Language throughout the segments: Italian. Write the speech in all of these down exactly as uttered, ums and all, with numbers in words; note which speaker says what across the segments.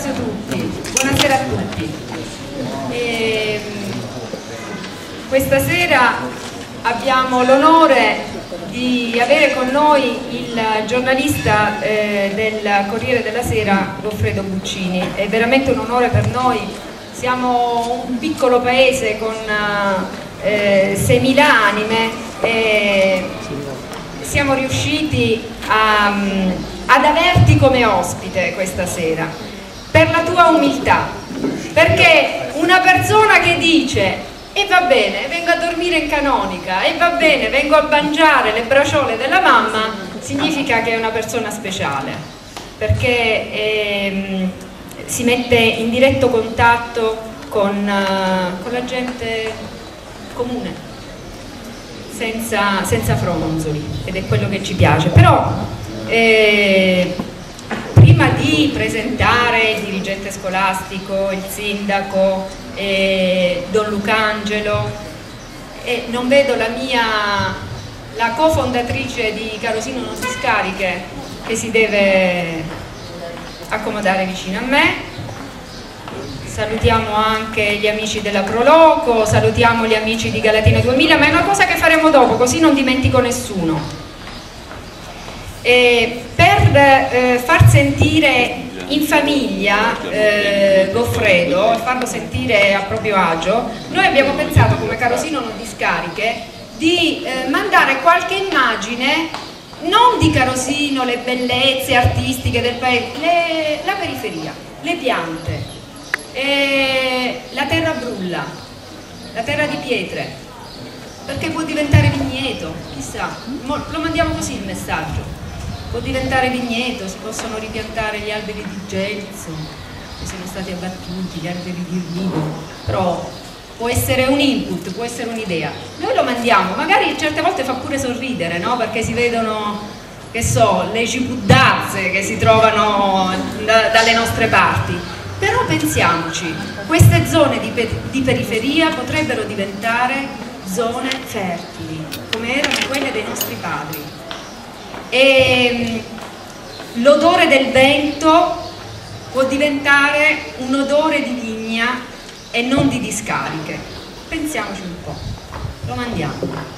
Speaker 1: ringrazio tutti, buonasera a tutti. E, questa sera abbiamo l'onore di avere con noi il giornalista eh, del Corriere della Sera, Goffredo Buccini. È veramente un onore per noi, siamo un piccolo paese con eh, seimila anime e siamo riusciti a, ad averti come ospite questa sera per la tua umiltà, perché una persona che dice e va bene, vengo a dormire in canonica, e va bene, vengo a mangiare le braciole della mamma, significa che è una persona speciale, perché ehm, si mette in diretto contatto con, uh, con la gente comune, senza, senza fronzoli, ed è quello che ci piace. Però eh, prima di presentare il dirigente scolastico, il sindaco, eh, Don Lucangelo, e non vedo la mia, la cofondatrice di Carosino Non Si Scariche, che si deve accomodare vicino a me. Salutiamo anche gli amici della Proloco, salutiamo gli amici di Galatina duemila, ma è una cosa che faremo dopo, così non dimentico nessuno. E per eh, far sentire in famiglia eh, Goffredo, farlo sentire a proprio agio, noi abbiamo pensato come Carosino Non Discariche di eh, mandare qualche immagine non di Carosino, le bellezze artistiche del paese, le, la periferia, le piante, eh, la terra brulla, la terra di pietre, perché può diventare vigneto, chissà, lo mandiamo così il messaggio. Può diventare vigneto, si possono ripiantare gli alberi di gelso che sono stati abbattuti, gli alberi di rivo, però può essere un input, può essere un'idea. Noi lo mandiamo, magari certe volte fa pure sorridere, no? Perché si vedono, che so, le cipuddazze che si trovano da, dalle nostre parti. Però pensiamoci, queste zone di, pe di periferia potrebbero diventare zone fertili, come erano quelle dei nostri padri. E l'odore del vento può diventare un odore di vigna e non di discariche. Pensiamoci un po', lo mandiamo.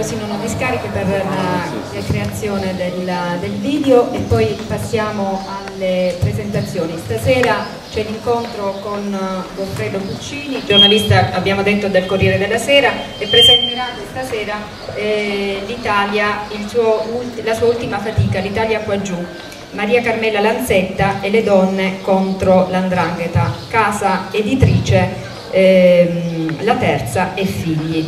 Speaker 1: Carosino Non Discariche per la, la creazione del, del video, e poi passiamo alle presentazioni. Stasera c'è l'incontro con Goffredo Puccini, giornalista, abbiamo detto, del Corriere della Sera, e presenterà questa sera eh, l'Italia, la sua ultima fatica, l'Italia qua giù, Maria Carmela Lanzetta e le donne contro l'Andrangheta, casa editrice ehm, La Terza e Figli.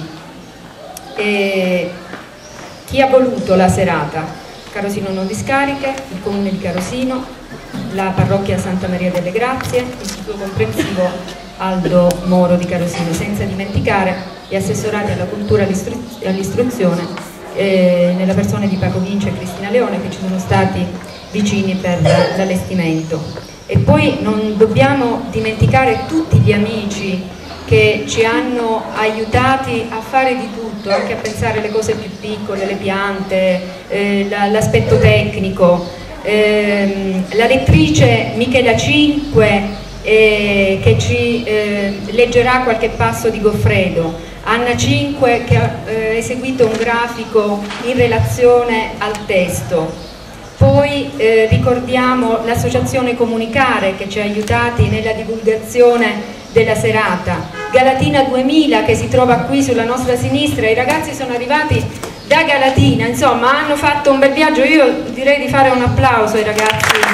Speaker 1: E chi ha voluto la serata? Carosino Non Discariche, il Comune di Carosino, la Parrocchia Santa Maria delle Grazie, l'Istituto Comprensivo Aldo Moro di Carosino, senza dimenticare gli assessorati alla cultura e all'istruzione eh, nella persona di Paco Vince e Cristina Leone, che ci sono stati vicini per l'allestimento. E poi non dobbiamo dimenticare tutti gli amici che ci hanno aiutati a fare di tutto, anche a pensare le cose più piccole, le piante, eh, l'aspetto tecnico. Eh, la lettrice Michela Cinque eh, che ci eh, leggerà qualche passo di Goffredo, Anna Cinque che ha eh, eseguito un grafico in relazione al testo. Poi eh, ricordiamo l'associazione Comunicare che ci ha aiutati nella divulgazione della serata, Galatina duemila che si trova qui sulla nostra sinistra. I ragazzi sono arrivati da Galatina, insomma hanno fatto un bel viaggio. Io direi di fare un applauso ai ragazzi di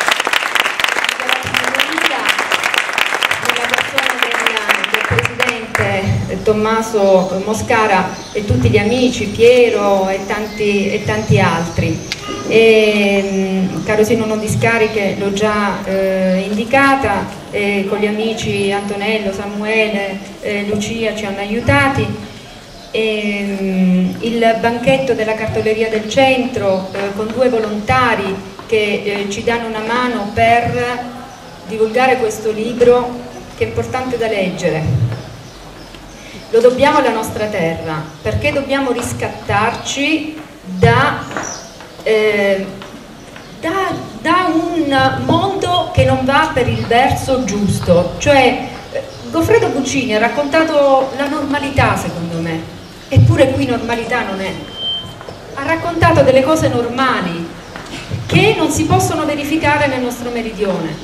Speaker 1: Galatina duemila, nella persona del, del presidente Tommaso Moscara e tutti gli amici, Piero e tanti, e tanti altri. E, Carosino Non Discariche l'ho già eh, indicata, eh, con gli amici Antonello, Samuele, eh, Lucia ci hanno aiutati. E, um, il banchetto della cartoleria del centro eh, con due volontari che eh, ci danno una mano per divulgare questo libro che è importante da leggere. Lo dobbiamo alla nostra terra, perché dobbiamo riscattarci da Eh, da, da un mondo che non va per il verso giusto. Cioè Goffredo Puccini ha raccontato la normalità, secondo me, eppure qui normalità non è. Ha raccontato delle cose normali che non si possono verificare nel nostro meridione.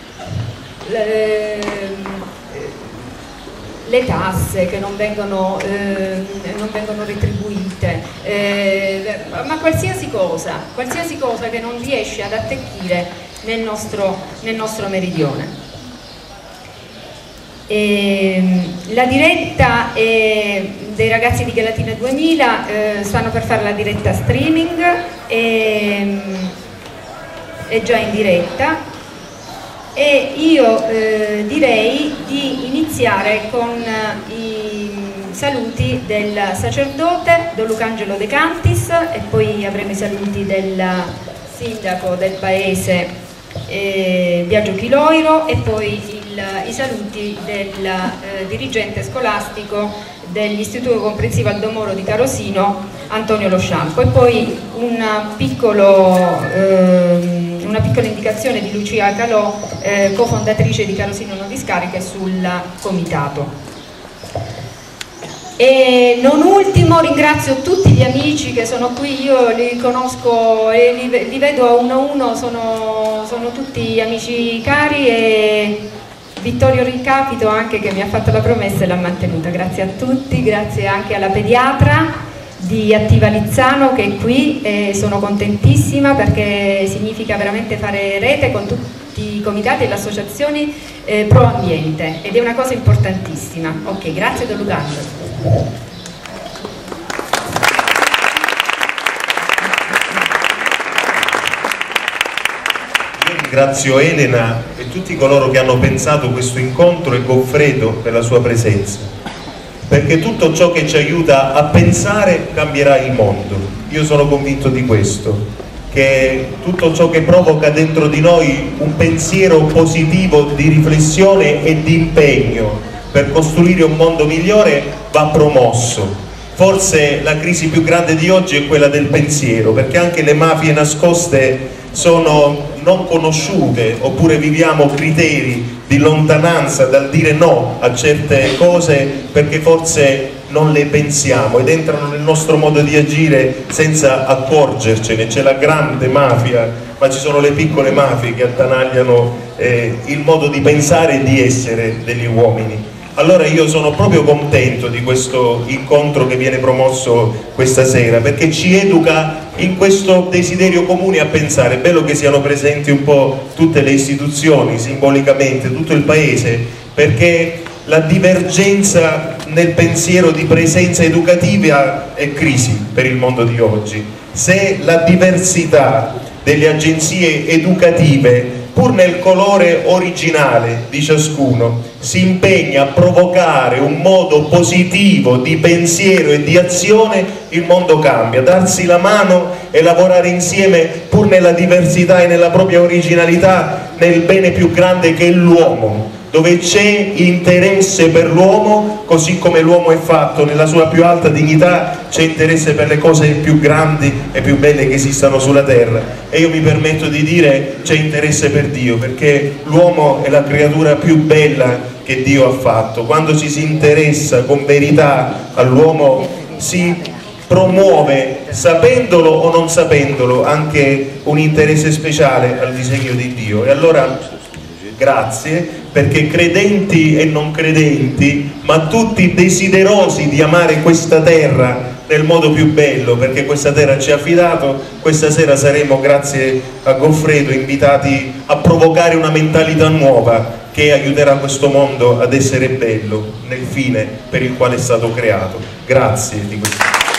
Speaker 1: Le, le tasse che non vengono, eh, non vengono retribuite, eh, ma qualsiasi cosa, qualsiasi cosa che non riesce ad attecchire nel nostro, nel nostro meridione. E, la diretta è, dei ragazzi di Galatina duemila eh, stanno per fare la diretta streaming, e, è già in diretta. E io eh, direi di iniziare con eh, i saluti del sacerdote Don Lucangelo De Cantis, e poi avremo i saluti del sindaco del paese eh, Biagio Chiloiro, e poi il, i saluti del eh, dirigente scolastico dell'Istituto Comprensivo Aldo Moro di Carosino, Antonio Lo Sciampo, e poi un piccolo eh, una piccola indicazione di Lucia Calò, eh, cofondatrice di Carosino Non Discariche, sul comitato. E non ultimo ringrazio tutti gli amici che sono qui, io li conosco e li, li vedo a uno a uno, sono, sono tutti amici cari, e Vittorio Rincapito anche, che mi ha fatto la promessa e l'ha mantenuta. Grazie a tutti, grazie anche alla pediatra di Attiva Lizzano che è qui, e sono contentissima perché significa veramente fare rete con tutti i comitati e le associazioni eh, pro ambiente, ed è una cosa importantissima. Ok, grazie Don Lucangelo.
Speaker 2: Ringrazio Elena e tutti coloro che hanno pensato questo incontro, e Goffredo per la sua presenza, perché tutto ciò che ci aiuta a pensare cambierà il mondo. Io sono convinto di questo, che tutto ciò che provoca dentro di noi un pensiero positivo di riflessione e di impegno per costruire un mondo migliore va promosso. Forse la crisi più grande di oggi è quella del pensiero, perché anche le mafie nascoste sono non conosciute, oppure viviamo criteri di lontananza dal dire no a certe cose perché forse non le pensiamo ed entrano nel nostro modo di agire senza accorgercene. C'è la grande mafia, ma ci sono le piccole mafie che attanagliano eh, il modo di pensare e di essere degli uomini. Allora io sono proprio contento di questo incontro che viene promosso questa sera, perché ci educa in questo desiderio comune a pensare. È bello che siano presenti un po' tutte le istituzioni, simbolicamente, tutto il paese, perché la divergenza nel pensiero di presenza educativa è crisi per il mondo di oggi. Se la diversità delle agenzie educative, pur nel colore originale di ciascuno, si impegna a provocare un modo positivo di pensiero e di azione, il mondo cambia. Darsi la mano e lavorare insieme, pur nella diversità e nella propria originalità, nel bene più grande che è l'uomo, dove c'è interesse per l'uomo, così come l'uomo è fatto nella sua più alta dignità, c'è interesse per le cose più grandi e più belle che esistano sulla terra. E io mi permetto di dire c'è interesse per Dio, perché l'uomo è la creatura più bella che Dio ha fatto. Quando ci si interessa con verità all'uomo, si promuove, sapendolo o non sapendolo, anche un interesse speciale al disegno di Dio. E allora grazie, perché credenti e non credenti, ma tutti desiderosi di amare questa terra nel modo più bello, perché questa terra ci ha affidato, questa sera saremo, grazie a Goffredo, invitati a provocare una mentalità nuova che aiuterà questo mondo ad essere bello nel fine per il quale è stato creato. Grazie di questo.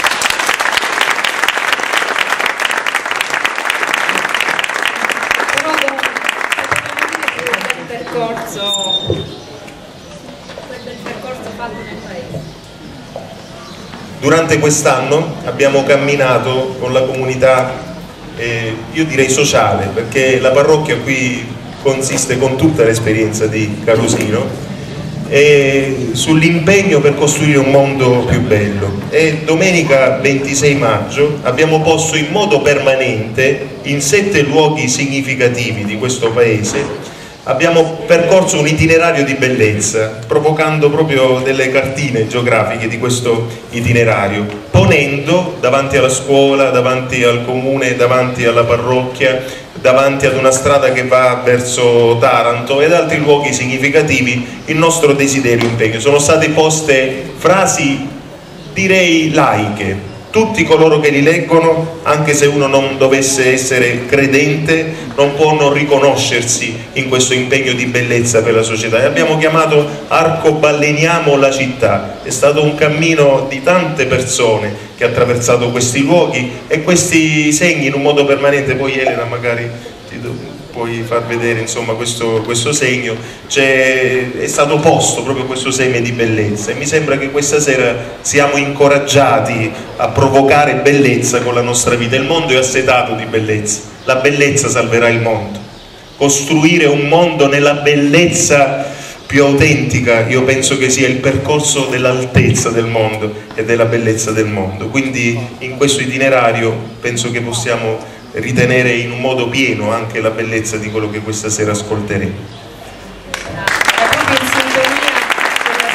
Speaker 2: Durante quest'anno abbiamo camminato con la comunità, eh, io direi sociale, perché la parrocchia qui consiste con tutta l'esperienza di Carosino, e sull'impegno per costruire un mondo più bello. E domenica ventisei maggio abbiamo posto in modo permanente in sette luoghi significativi di questo paese. Abbiamo percorso un itinerario di bellezza, provocando proprio delle cartine geografiche di questo itinerario, ponendo davanti alla scuola, davanti al comune, davanti alla parrocchia, davanti ad una strada che va verso Taranto ed altri luoghi significativi il nostro desiderio impegno. Sono state poste frasi, direi, laiche. Tutti coloro che li leggono, anche se uno non dovesse essere credente, non può non riconoscersi in questo impegno di bellezza per la società. E abbiamo chiamato Arcoballeniamo la città. È stato un cammino di tante persone che ha attraversato questi luoghi e questi segni in un modo permanente. Poi Elena magari ti do, puoi far vedere, insomma, questo, questo segno, è stato posto proprio questo seme di bellezza, e mi sembra che questa sera siamo incoraggiati a provocare bellezza con la nostra vita. Il mondo è assetato di bellezza, la bellezza salverà il mondo. Costruire un mondo nella bellezza più autentica, io penso che sia il percorso dell'altezza del mondo e della bellezza del mondo. Quindi in questo itinerario penso che possiamo ritenere in un modo pieno anche la bellezza di quello che questa sera ascolteremo.
Speaker 1: È proprio in sintonia con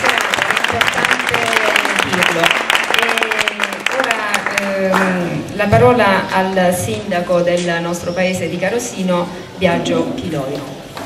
Speaker 1: la serata, è importante dirlo. E ora ehm, la parola al sindaco del nostro paese di Carosino, Biagio Chiloino.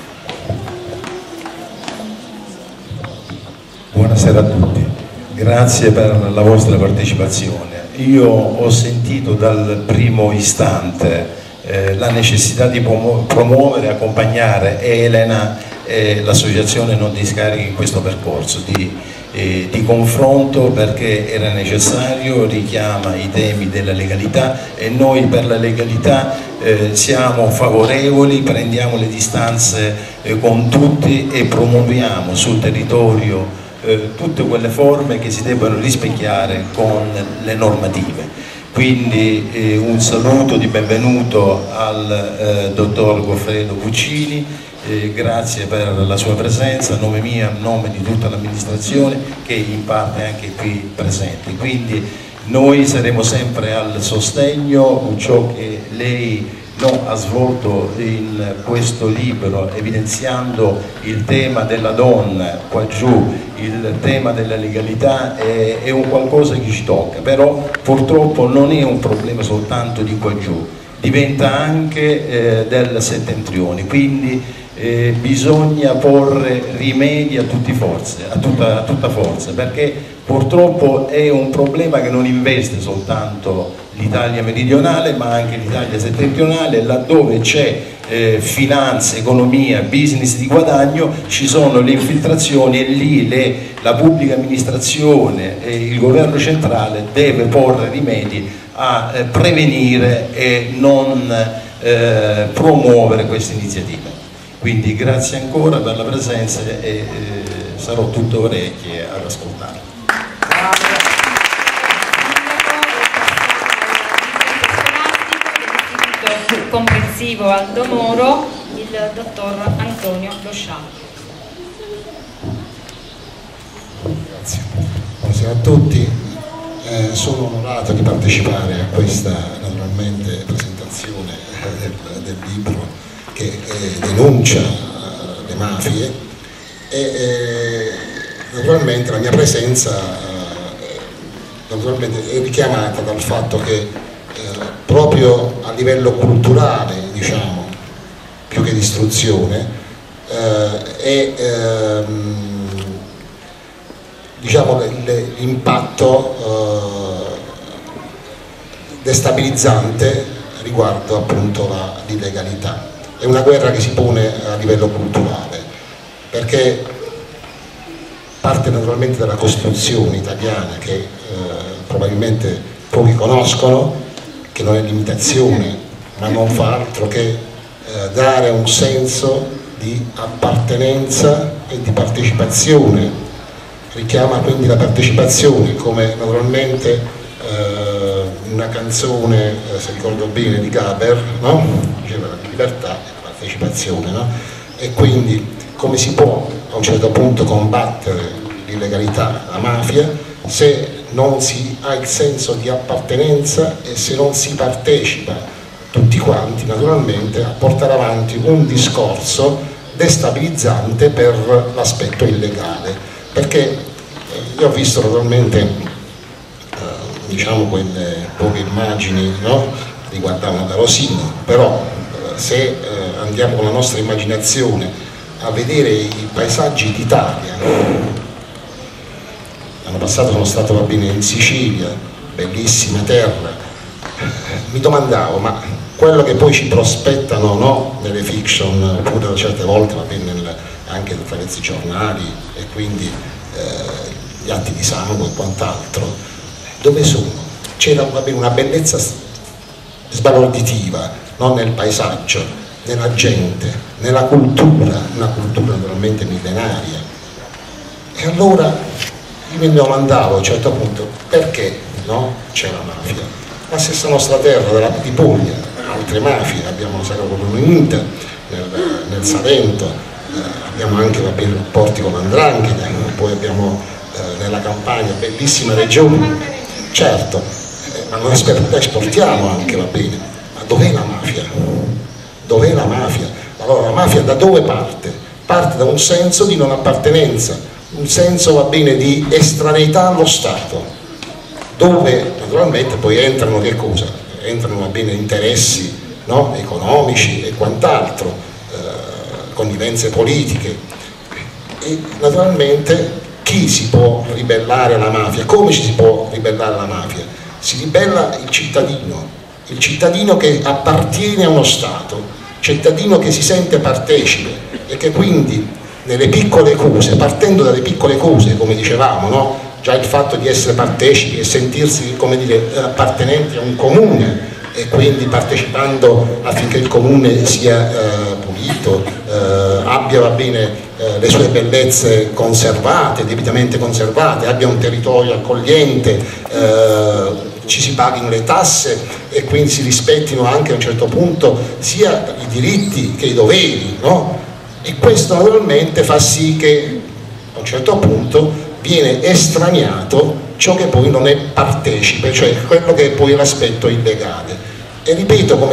Speaker 3: Buonasera a tutti, grazie per la vostra partecipazione. Io ho sentito dal primo istante eh, la necessità di promuovere e accompagnare Elena e l'associazione Non Discarichi in questo percorso di, eh, di confronto, perché era necessario, richiama i temi della legalità e noi per la legalità eh, siamo favorevoli, prendiamo le distanze eh, con tutti e promuoviamo sul territorio Eh, tutte quelle forme che si debbano rispecchiare con le normative. Quindi eh, un saluto di benvenuto al eh, dottor Goffredo Puccini, eh, grazie per la sua presenza, a nome mio, a nome di tutta l'amministrazione che in parte è anche qui presente. Quindi noi saremo sempre al sostegno, ciò che lei no, ha svolto in questo libro, evidenziando il tema della donna qua giù, il tema della legalità, è, è un qualcosa che ci tocca, però purtroppo non è un problema soltanto di qua giù, diventa anche eh, del settentrione, quindi eh, bisogna porre rimedi a, tutti forze, a, tutta, a tutta forza, perché purtroppo è un problema che non investe soltanto l'Italia meridionale ma anche l'Italia settentrionale, laddove c'è eh, finanza, economia, business di guadagno, ci sono le infiltrazioni e lì le, la pubblica amministrazione e il governo centrale deve porre rimedi a eh, prevenire e non eh, promuovere queste iniziative. Quindi grazie ancora per la presenza e eh, sarò tutto orecchie ad ascoltare.
Speaker 1: Comprensivo Aldo Moro, il dottor Antonio Loscià.
Speaker 4: Grazie. Buonasera a tutti, eh, sono onorato di partecipare a questa naturalmente presentazione del, del libro che eh, denuncia eh, le mafie e eh, naturalmente la mia presenza eh, naturalmente è richiamata dal fatto che Eh, proprio a livello culturale, diciamo, più che di istruzione, eh, è ehm, diciamo, l'impatto eh, destabilizzante riguardo appunto l'illegalità. È una guerra che si pone a livello culturale, perché parte naturalmente dalla Costituzione italiana, che eh, probabilmente pochi conoscono, che non è l'imitazione, ma non fa altro che eh, dare un senso di appartenenza e di partecipazione. Richiama quindi la partecipazione, come naturalmente eh, una canzone, eh, se ricordo bene, di Gaber, no? Diceva la libertà e la partecipazione, no? E quindi come si può a un certo punto combattere l'illegalità, la mafia, se non si ha il senso di appartenenza e se non si partecipa tutti quanti naturalmente a portare avanti un discorso destabilizzante per l'aspetto illegale, perché io ho visto naturalmente eh, diciamo quelle poche immagini, no? Riguardavano Carosino, però eh, se eh, andiamo con la nostra immaginazione a vedere i paesaggi d'Italia. L'anno passato sono stato, va bene, in Sicilia, bellissima terra, mi domandavo, ma quello che poi ci prospettano, no, nelle fiction, oppure certe volte va bene nel, anche attraverso i giornali e quindi eh, gli atti di sangue e quant'altro, dove sono? C'era una bellezza sbalorditiva, no, nel paesaggio, nella gente, nella cultura, una cultura naturalmente millenaria. E allora io mi domandavo a un certo punto perché, no, c'è la mafia. La stessa nostra terra, della, di Puglia, altre mafie, abbiamo la Sacra Comunità nel, nel Salento, eh, abbiamo anche, va bene, rapporti con l'Andrangheta, poi abbiamo eh, nella Campania, bellissima regione, certo, eh, ma noi esportiamo anche, va bene, ma dov'è la mafia? Dov'è la mafia? Allora la mafia da dove parte? Parte da un senso di non appartenenza, un senso, va bene, di estraneità allo Stato, dove naturalmente poi entrano che cosa? Entrano, va bene, interessi, no? Economici e quant'altro, eh, connivenze politiche, e naturalmente chi si può ribellare alla mafia? Come ci si può ribellare alla mafia? Si ribella il cittadino, il cittadino che appartiene a uno Stato, cittadino che si sente partecipe e che quindi nelle piccole cose, partendo dalle piccole cose, come dicevamo, no? Già il fatto di essere partecipi e sentirsi, come dire, appartenenti a un comune e quindi partecipando affinché il comune sia eh, pulito, eh, abbia, va bene, eh, le sue bellezze conservate, debitamente conservate, abbia un territorio accogliente, eh, ci si paghino le tasse e quindi si rispettino anche a un certo punto sia i diritti che i doveri, no? E questo naturalmente fa sì che a un certo punto viene estraniato ciò che poi non è partecipe, cioè quello che è poi l'aspetto illegale. E ripeto, come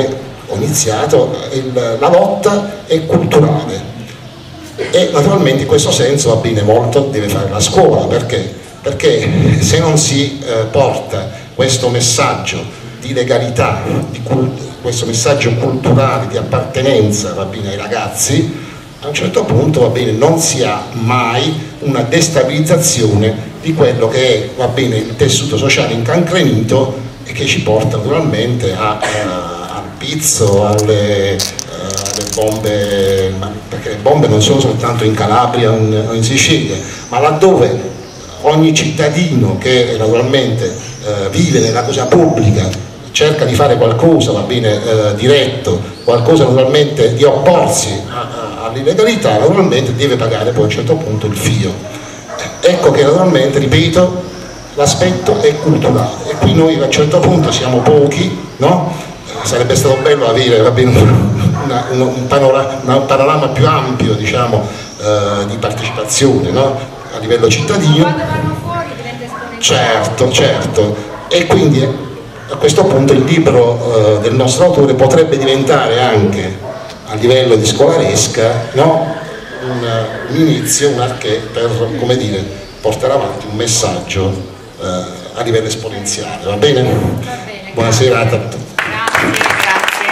Speaker 4: ho iniziato, il, la lotta è culturale e naturalmente in questo senso va bene molto, deve fare la scuola, perché? Perché se non si eh, porta questo messaggio di legalità, di questo messaggio culturale di appartenenza, va bene, ai ragazzi, a un certo punto, va bene, non si ha mai una destabilizzazione di quello che è, va bene, il tessuto sociale incancrenito e che ci porta naturalmente a, a, al pizzo, alle, alle bombe, perché le bombe non sono soltanto in Calabria o in, in Sicilia, ma laddove ogni cittadino che naturalmente eh, vive nella cosa pubblica cerca di fare qualcosa, va bene, eh, diretto, qualcosa naturalmente di opporsi all'illegalità, naturalmente deve pagare poi a un certo punto il fio. Ecco che naturalmente, ripeto, l'aspetto è culturale e qui noi a un certo punto siamo pochi, no? Sarebbe stato bello avere, va bene, una, una, un, panorama, un panorama più ampio, diciamo, eh, di partecipazione, no? A livello cittadino.
Speaker 1: Quando vanno fuori diventa esponenziale.
Speaker 4: Certo, certo. E quindi a questo punto il libro eh, del nostro autore potrebbe diventare anche a livello di scolaresca, no? un, un inizio, un arché per, come dire, portare avanti un messaggio eh, a livello esponenziale, va bene?
Speaker 1: Va bene,
Speaker 4: buona
Speaker 1: grazie.
Speaker 4: serata a tutti.
Speaker 1: Grazie, grazie.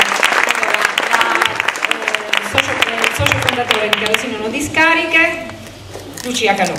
Speaker 1: Allora, la, eh, il, socio, il socio fondatore di Carosino Non Discariche, Lucia Calò.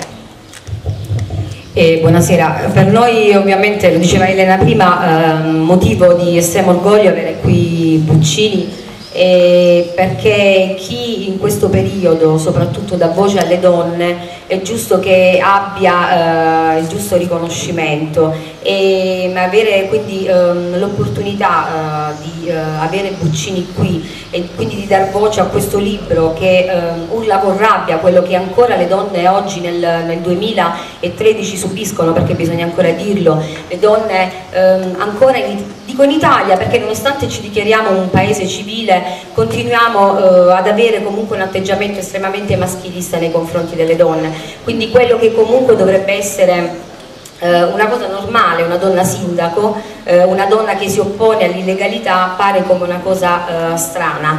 Speaker 5: Eh, buonasera, per noi ovviamente, lo diceva Elena prima, eh, motivo di estremo orgoglio avere qui Buccini, eh, perché chi in questo periodo soprattutto dà voce alle donne è giusto che abbia eh, il giusto riconoscimento e avere quindi ehm, l'opportunità eh, di eh, avere Buccini qui e quindi di dar voce a questo libro che ehm, urla con rabbia quello che ancora le donne oggi nel, nel duemilatredici subiscono, perché bisogna ancora dirlo, le donne ehm, ancora in, dico in Italia, perché nonostante ci dichiariamo un paese civile continuiamo eh, ad avere comunque un atteggiamento estremamente maschilista nei confronti delle donne, quindi quello che comunque dovrebbe essere una cosa normale, una donna sindaco, eh, una donna che si oppone all'illegalità, pare come una cosa eh, strana.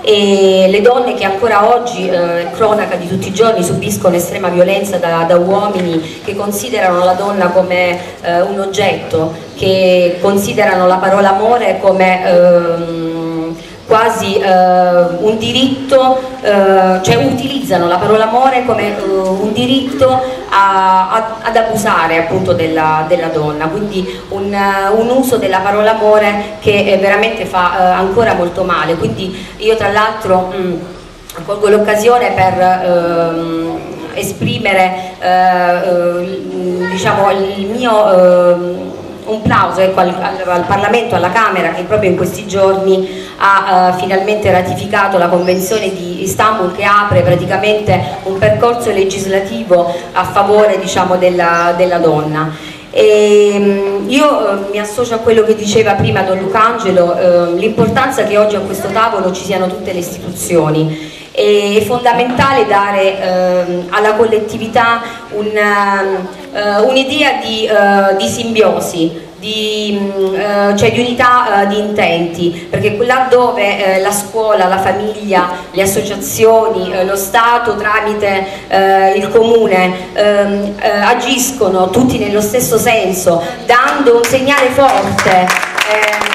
Speaker 5: E le donne che ancora oggi, eh, cronaca di tutti i giorni, subiscono estrema violenza da, da uomini che considerano la donna come eh, un oggetto, che considerano la parola amore come ehm, quasi eh, un diritto, eh, cioè utilizzano la parola amore come eh, un diritto a, a, ad abusare appunto della, della donna, quindi un, uh, un uso della parola amore che eh, veramente fa uh, ancora molto male. Quindi io tra l'altro colgo l'occasione per uh, esprimere uh, uh, diciamo il mio uh, un plauso ecco, al, al, al Parlamento, alla Camera, che proprio in questi giorni ha uh, finalmente ratificato la Convenzione di Istanbul, che apre praticamente un percorso legislativo a favore, diciamo, della, della donna. E, um, io uh, mi associo a quello che diceva prima Don Lucangelo, uh, l'importanza che oggi a questo tavolo ci siano tutte le istituzioni. È fondamentale dare eh, alla collettività un'idea uh, un di, uh, di simbiosi, di, uh, cioè di unità uh, di intenti, perché laddove uh, la scuola, la famiglia, le associazioni, uh, lo Stato tramite uh, il comune um, uh, agiscono tutti nello stesso senso, dando un segnale forte eh,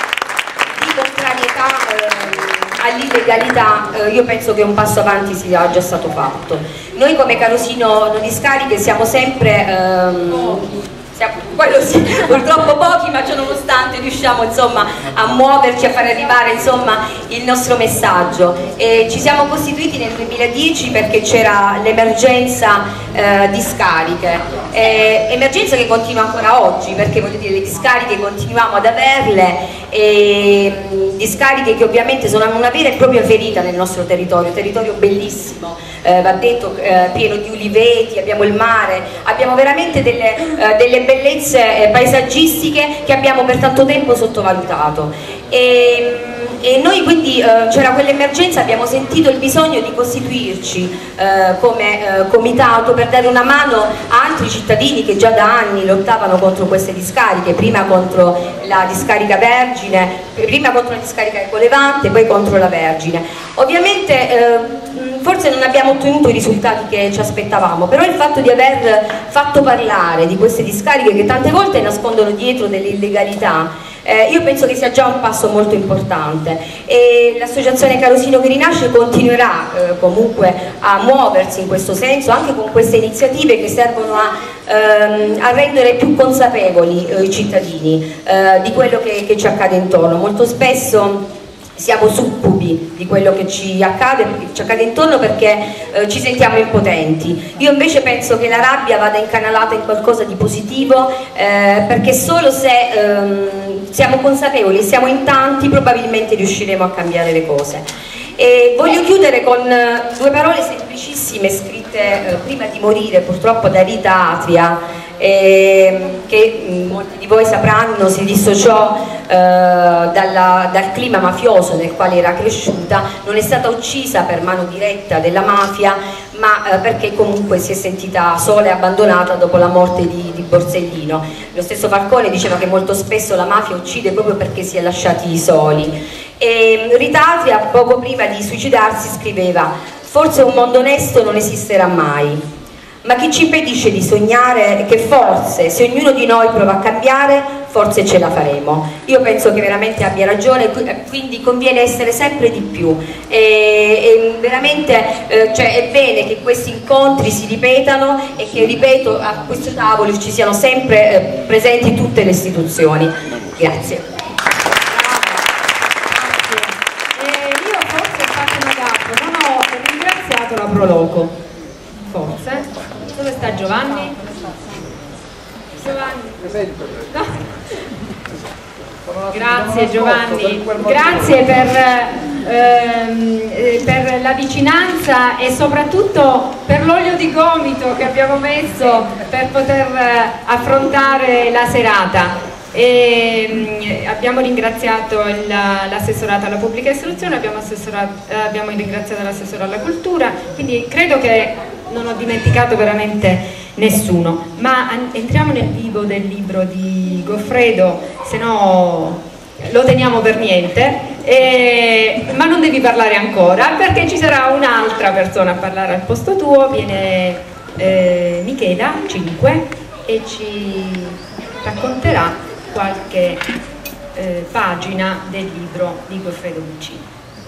Speaker 5: di contrarietà eh, all'illegalità, eh, io penso che un passo avanti sia già stato fatto. Noi come Carosino Non Discariche siamo sempre ehm, siamo, quello sì, purtroppo pochi, ma ciononostante riusciamo insomma a muoverci, a far arrivare insomma il nostro messaggio. E ci siamo costituiti nel duemiladieci perché c'era l'emergenza eh, discariche, eh, emergenza che continua ancora oggi, perché voglio dire, le discariche continuiamo ad averle, e mh, discariche che ovviamente sono una vera e propria ferita nel nostro territorio, territorio bellissimo, eh, va detto, eh, pieno di uliveti, abbiamo il mare, abbiamo veramente delle, eh, delle bellezze eh, paesaggistiche che abbiamo per tanto tempo sottovalutato. E, e noi quindi eh, c'era quell'emergenza, abbiamo sentito il bisogno di costituirci eh, come eh, comitato per dare una mano a altri cittadini che già da anni lottavano contro queste discariche, prima contro la discarica Vergine, prima contro la discarica Ecolevante, poi contro la Vergine. Ovviamente eh, forse non abbiamo ottenuto i risultati che ci aspettavamo, però il fatto di aver fatto parlare di queste discariche che tante volte nascondono dietro delle illegalità, Eh, io penso che sia già un passo molto importante, e l'associazione Carosino che rinasce continuerà eh, comunque a muoversi in questo senso, anche con queste iniziative che servono a, ehm, a rendere più consapevoli eh, i cittadini eh, di quello che, che ci accade intorno. Molto spesso siamo succubi di quello che ci accade, ci accade intorno, perché eh, ci sentiamo impotenti. Io invece penso che la rabbia vada incanalata in qualcosa di positivo, eh, perché solo se ehm, siamo consapevoli e siamo in tanti probabilmente riusciremo a cambiare le cose. E voglio chiudere con due parole semplicissime scritte eh, prima di morire purtroppo da Rita Atria, eh, che mh, molti di voi sapranno si dissociò eh, dalla, dal clima mafioso nel quale era cresciuta. Non è stata uccisa per mano diretta della mafia, ma eh, perché comunque si è sentita sola e abbandonata dopo la morte di, di Borsellino. Lo stesso Falcone diceva che molto spesso la mafia uccide proprio perché si è lasciati soli. E Rita Atria poco prima di suicidarsi scriveva: forse un mondo onesto non esisterà mai, ma chi ci impedisce di sognare è che forse se ognuno di noi prova a cambiare forse ce la faremo. Io penso che veramente abbia ragione, quindi conviene essere sempre di più e, e veramente eh, cioè è bene che questi incontri si ripetano e che, ripeto, a questo tavolo ci siano sempre eh, presenti tutte le istituzioni. Grazie.
Speaker 1: La Proloco, forse. Dove sta Giovanni? Giovanni? No. Grazie Giovanni, grazie per, ehm, per la vicinanza e soprattutto per l'olio di gomito che abbiamo messo per poter affrontare la serata. E, mh, abbiamo ringraziato l'assessorato alla pubblica istruzione, abbiamo, abbiamo ringraziato l'assessore alla cultura, quindi credo che non ho dimenticato veramente nessuno, ma entriamo nel vivo del libro di Goffredo, se no lo teniamo per niente, e, ma non devi parlare ancora perché ci sarà un'altra persona a parlare al posto tuo, viene eh, Michela Cinque e ci racconterà qualche eh, pagina del libro di Goffredo Buccini.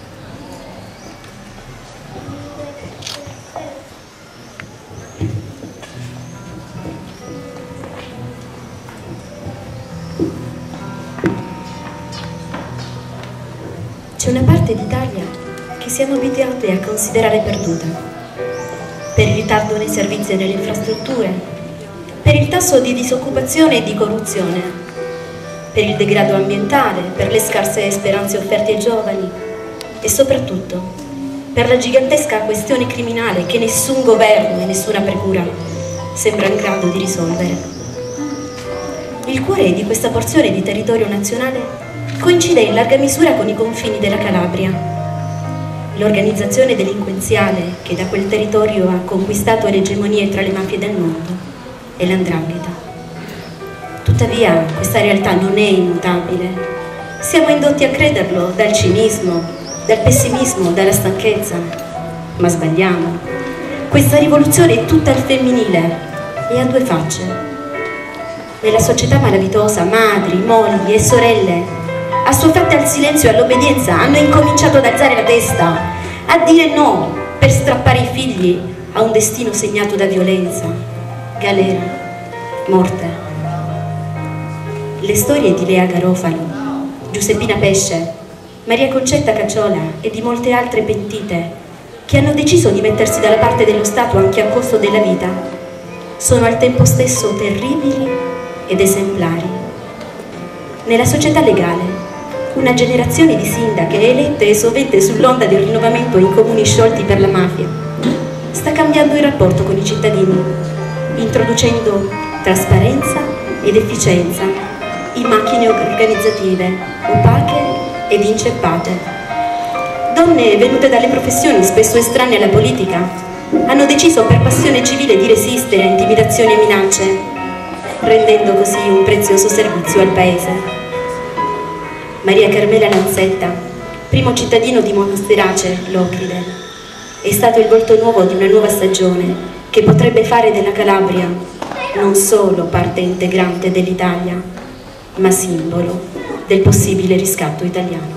Speaker 6: C'è una parte d'Italia che siamo abituati a considerare perduta, per il ritardo nei servizi e nelle infrastrutture, per il tasso di disoccupazione e di corruzione, per il degrado ambientale, per le scarse speranze offerte ai giovani e soprattutto per la gigantesca questione criminale che nessun governo e nessuna procura sembra in grado di risolvere. Il cuore di questa porzione di territorio nazionale coincide in larga misura con i confini della Calabria. L'organizzazione delinquenziale che da quel territorio ha conquistato l'egemonia tra le mafie del mondo è l'Andrangheta. Tuttavia questa realtà non è immutabile. Siamo indotti a crederlo dal cinismo, dal pessimismo, dalla stanchezza. Ma sbagliamo. Questa rivoluzione è tutta al femminile e ha due facce. Nella società malavitosa madri, mogli e sorelle, assuefatte al silenzio e all'obbedienza, hanno incominciato ad alzare la testa, a dire no per strappare i figli a un destino segnato da violenza, galera, morte. Le storie di Lea Garofalo, Giuseppina Pesce, Maria Concetta Cacciola e di molte altre pentite che hanno deciso di mettersi dalla parte dello Stato anche a costo della vita, sono al tempo stesso terribili ed esemplari. Nella società legale, una generazione di sindache elette e sovente sull'onda del rinnovamento in comuni sciolti per la mafia sta cambiando il rapporto con i cittadini, introducendo trasparenza ed efficienza in macchine organizzative opache ed inceppate. Donne venute dalle professioni spesso estranee alla politica hanno deciso per passione civile di resistere a intimidazioni e minacce, rendendo così un prezioso servizio al paese. Maria Carmela Lanzetta, primo cittadino di Monasterace, Locride, è stato il volto nuovo di una nuova stagione che potrebbe fare della Calabria non solo parte integrante dell'Italia, ma simbolo del possibile riscatto italiano.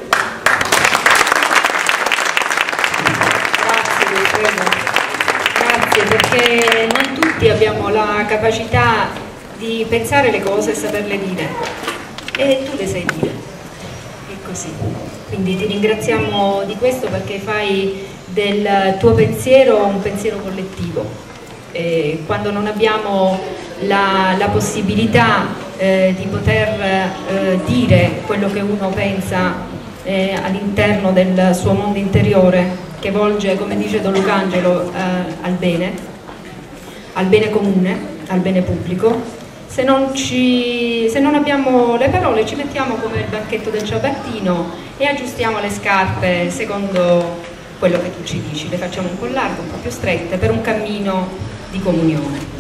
Speaker 1: Grazie, perché non tutti abbiamo la capacità di pensare le cose e saperle dire, e tu le sai dire, è così. Quindi ti ringraziamo di questo, perché fai del tuo pensiero un pensiero collettivo. E quando non abbiamo la, la possibilità eh, di poter eh, dire quello che uno pensa eh, all'interno del suo mondo interiore, che volge, come dice Don Lucangelo, eh, al bene, al bene comune, al bene pubblico, se non, ci, se non abbiamo le parole ci mettiamo come il banchetto del ciabattino e aggiustiamo le scarpe secondo quello che tu ci dici, le facciamo un po' larghe, un po' più strette, per un cammino di comunione.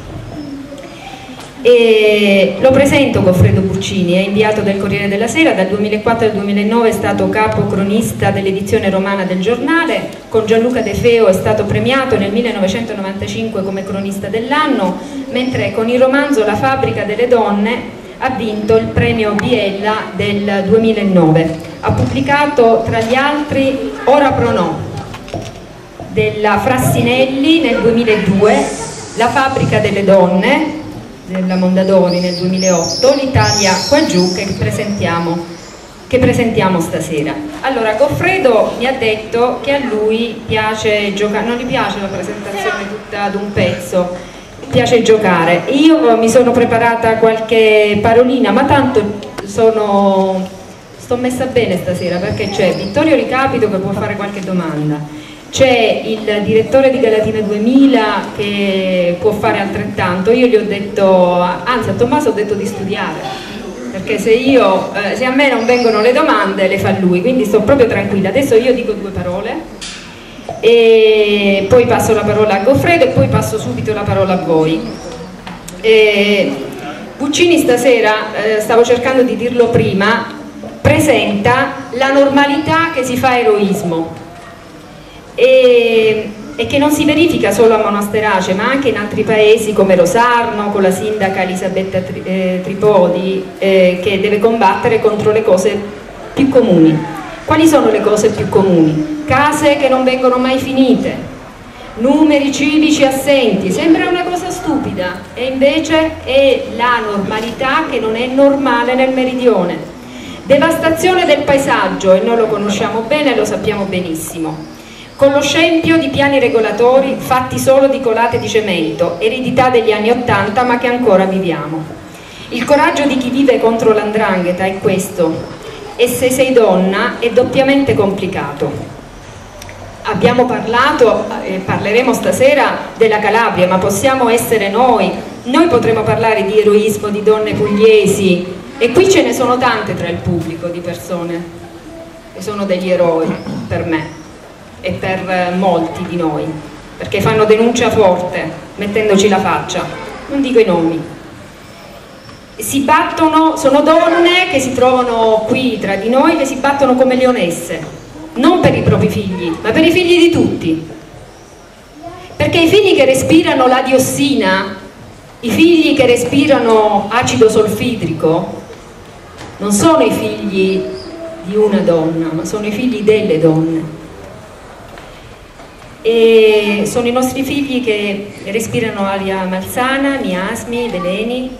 Speaker 1: E lo presento Goffredo Puccini, è inviato del Corriere della Sera, dal duemilaquattro al duemilanove è stato capo cronista dell'edizione romana del giornale, con Gianluca De Feo è stato premiato nel millenovecentonovantacinque come cronista dell'anno, mentre con il romanzo La fabbrica delle donne ha vinto il premio Biella del duemilanove. Ha pubblicato tra gli altri Ora pro no della Frassinelli nel duemiladue, La fabbrica delle donne della Mondadori nel duemilaotto, L'Italia qua giù che presentiamo, che presentiamo stasera. Allora, Goffredo mi ha detto che a lui piace giocare, non gli piace la presentazione tutta ad un pezzo, piace giocare. Io mi sono preparata qualche parolina, ma tanto sono, sto messa bene stasera, perché c'è Vittorio Ricapito che può fare qualche domanda, c'è il direttore di Galatina duemila che può fare altrettanto. Io gli ho detto, anzi a Tommaso ho detto di studiare, perché se, io, eh, se a me non vengono le domande le fa lui, quindi sto proprio tranquilla. Adesso io dico due parole e poi passo la parola a Goffredo e poi passo subito la parola a voi. E Puccini stasera, eh, stavo cercando di dirlo prima, presenta la normalità che si fa eroismo. E, e che non si verifica solo a Monasterace, ma anche in altri paesi come Rosarno, con la sindaca Elisabetta Tri, eh, Tripodi, eh, che deve combattere contro le cose più comuni. Quali sono le cose più comuni? Case che non vengono mai finite, numeri civici assenti, sembra una cosa stupida, e invece è la normalità che non è normale nel meridione. Devastazione del paesaggio, e noi lo conosciamo bene, lo sappiamo benissimo, con lo scempio di piani regolatori fatti solo di colate di cemento, eredità degli anni ottanta ma che ancora viviamo. Il coraggio di chi vive contro l'andrangheta è questo, e se sei donna è doppiamente complicato. Abbiamo parlato, eh, parleremo stasera della Calabria, ma possiamo essere noi, noi potremo parlare di eroismo di donne pugliesi, e qui ce ne sono tante tra il pubblico di persone che sono degli eroi per me e per molti di noi, perché fanno denuncia forte mettendoci la faccia, non dico i nomi, si battono, sono donne che si trovano qui tra di noi, che si battono come leonesse, non per i propri figli ma per i figli di tutti, perché i figli che respirano la diossina, i figli che respirano acido solfidrico non sono i figli di una donna, ma sono i figli delle donne. E sono i nostri figli che respirano aria malsana, miasmi, veleni,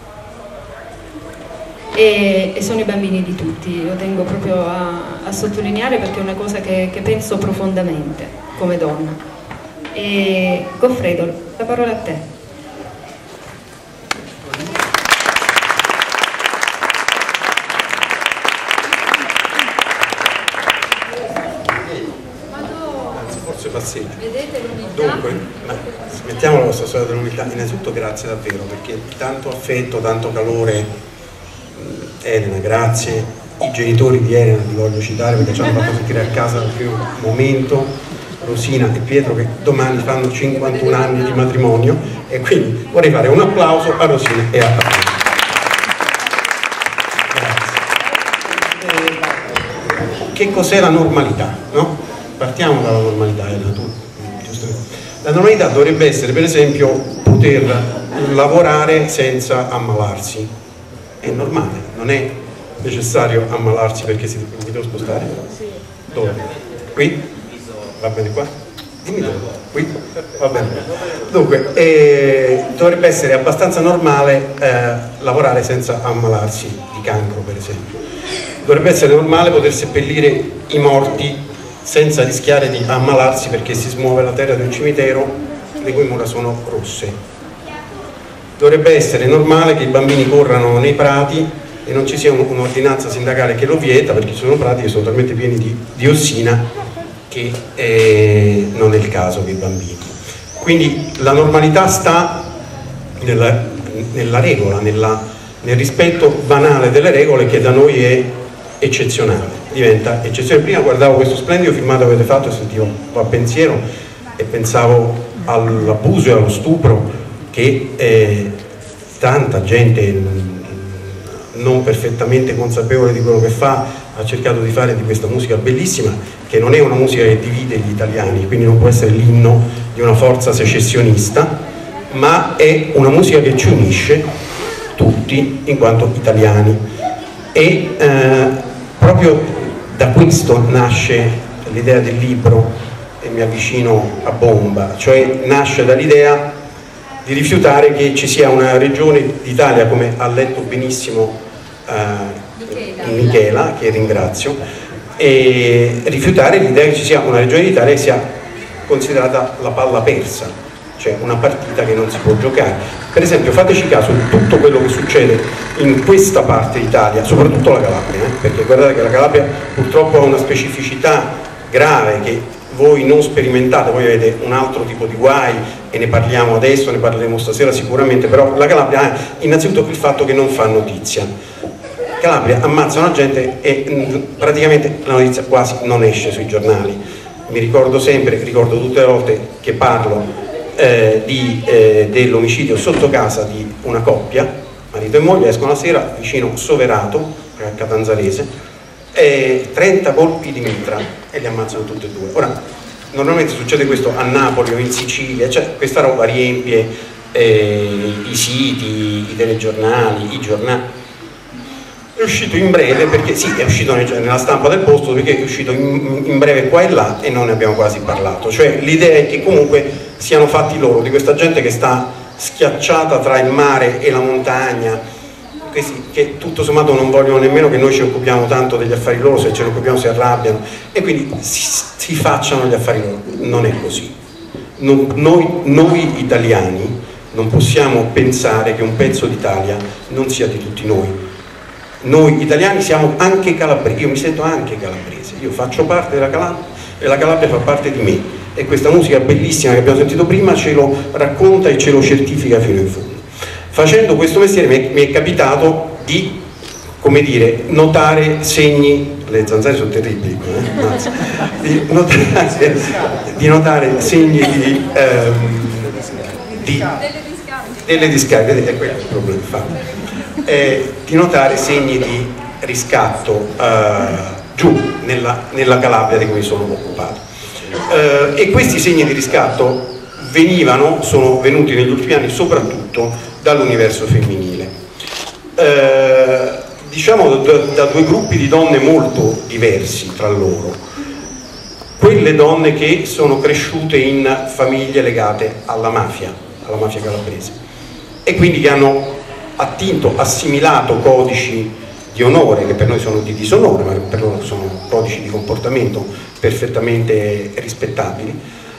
Speaker 1: e, e sono i bambini di tutti. Lo tengo proprio a, a sottolineare, perché è una cosa che, che penso profondamente come donna. E Goffredo, la parola a te.
Speaker 7: Vedete l'umiltà? Dunque, smettiamo la nostra storia dell'umiltà. Innanzitutto grazie davvero, perché tanto affetto, tanto calore, Elena, grazie, i genitori di Elena li voglio citare perché ci hanno fatto sentire a casa dal primo momento, Rosina e Pietro, che domani fanno cinquantuno anni di matrimonio, e quindi vorrei fare un applauso a Rosina e a Pietro. Che cos'è la normalità? No? Partiamo dalla normalità, Elena, tu, giustamente. La normalità dovrebbe essere, per esempio, poter lavorare senza ammalarsi. È normale, non è necessario ammalarsi perché si mi devo spostare? Dove? Qui? Va bene qua? Dimmi dove? Qui? Va bene. Dunque, eh, dovrebbe essere abbastanza normale eh, lavorare senza ammalarsi di cancro, per esempio. Dovrebbe essere normale poter seppellire i morti senza rischiare di ammalarsi perché si smuove la terra di un cimitero le cui mura sono rosse. Dovrebbe essere normale che i bambini corrano nei prati e non ci sia un'ordinanza sindacale che lo vieta, perché ci sono prati che sono talmente pieni di diossina che eh, non è il caso per i bambini. Quindi la normalità sta nella, nella regola, nella, nel rispetto banale delle regole, che da noi è eccezionale, diventa eccezionale. Prima guardavo questo splendido filmato che avete fatto e sentivo un po' a pensiero e pensavo all'abuso e allo stupro che eh, tanta gente non perfettamente consapevole di quello che fa ha cercato di fare di questa musica bellissima, che non è una musica che divide gli italiani, quindi non può essere l'inno di una forza secessionista, ma è una musica che ci unisce tutti in quanto italiani. E eh, proprio da questo nasce l'idea del libro, e mi avvicino a bomba, cioè nasce dall'idea di rifiutare che ci sia una regione d'Italia, come ha letto benissimo eh, Michela, che ringrazio, e rifiutare l'idea che ci sia una regione d'Italia che sia considerata la palla persa, cioè una partita che non si può giocare. Per esempio, fateci caso di tutto quello che succede in questa parte d'Italia, soprattutto la Calabria, eh? perché guardate che la Calabria purtroppo ha una specificità grave che voi non sperimentate, voi avete un altro tipo di guai e ne parliamo adesso, ne parleremo stasera sicuramente, però la Calabria ha innanzitutto il fatto che non fa notizia. Calabria ammazza una gente e praticamente la notizia quasi non esce sui giornali. Mi ricordo sempre, ricordo tutte le volte che parlo eh, di, eh, dell'omicidio sotto casa di una coppia, marito e moglie, escono la sera vicino Soverato, a Catanzarese, e trenta colpi di mitra e li ammazzano tutti e due. Ora, normalmente succede questo a Napoli o in Sicilia, cioè questa roba riempie eh, i siti, i telegiornali, i giornali. È uscito in breve, perché sì, è uscito nella stampa del posto, perché è uscito in, in breve qua e là e non ne abbiamo quasi parlato. Cioè l'idea è che comunque siano fatti loro, di questa gente che sta schiacciata tra il mare e la montagna, questi che tutto sommato non vogliono nemmeno che noi ci occupiamo tanto degli affari loro, se ce ne occupiamo si arrabbiano e quindi si, si facciano gli affari loro. Non è così. Non, noi, noi italiani non possiamo pensare che un pezzo d'Italia non sia di tutti noi. Noi italiani siamo anche calabresi, io mi sento anche calabrese, io faccio parte della Calabria e la Calabria fa parte di me, e questa musica bellissima che abbiamo sentito prima ce lo racconta e ce lo certifica fino in fondo. Facendo questo mestiere mi è, mi è capitato di, come dire, notare segni, le zanzare sono terribili, eh? di, notare, di notare segni di, ehm, di delle discariche, è quello il problema, infatti. Eh, di notare segni di riscatto eh, giù nella, nella Calabria di cui mi sono occupato. Eh, e questi segni di riscatto venivano, sono venuti negli ultimi anni soprattutto dall'universo femminile. Eh, diciamo da, da due gruppi di donne molto diversi tra loro. Quelle donne che sono cresciute in famiglie legate alla mafia, alla mafia calabrese, e quindi che hanno attinto, assimilato codici di onore che per noi sono di disonore, ma per loro sono codici di comportamento perfettamente rispettabili,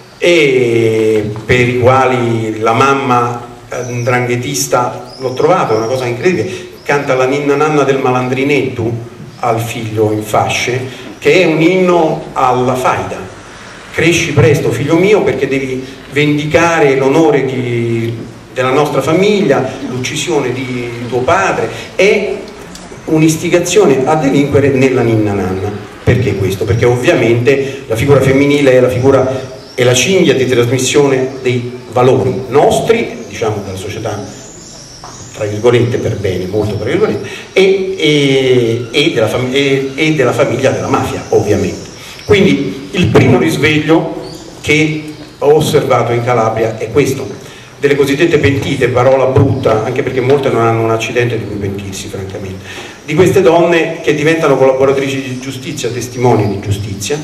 Speaker 7: e per i quali la mamma ndranghetista, l'ho trovato, è una cosa incredibile, canta la ninna nanna del malandrinetto al figlio in fasce, che è un inno alla faida. Cresci presto figlio mio perché devi vendicare l'onore di della nostra famiglia, l'uccisione di tuo padre, e un'istigazione a delinquere nella ninna nanna. Perché questo? Perché ovviamente la figura femminile è la figura, è la cinghia di trasmissione dei valori nostri, diciamo della società, tra virgolette per bene, molto tra virgolette, e, e, e, della e, e della famiglia della mafia, ovviamente. Quindi il primo risveglio che ho osservato in Calabria è questo, delle cosiddette pentite, parola brutta, anche perché molte non hanno un accidente di cui pentirsi, francamente, di queste donne che diventano collaboratrici di giustizia, testimoni di giustizia,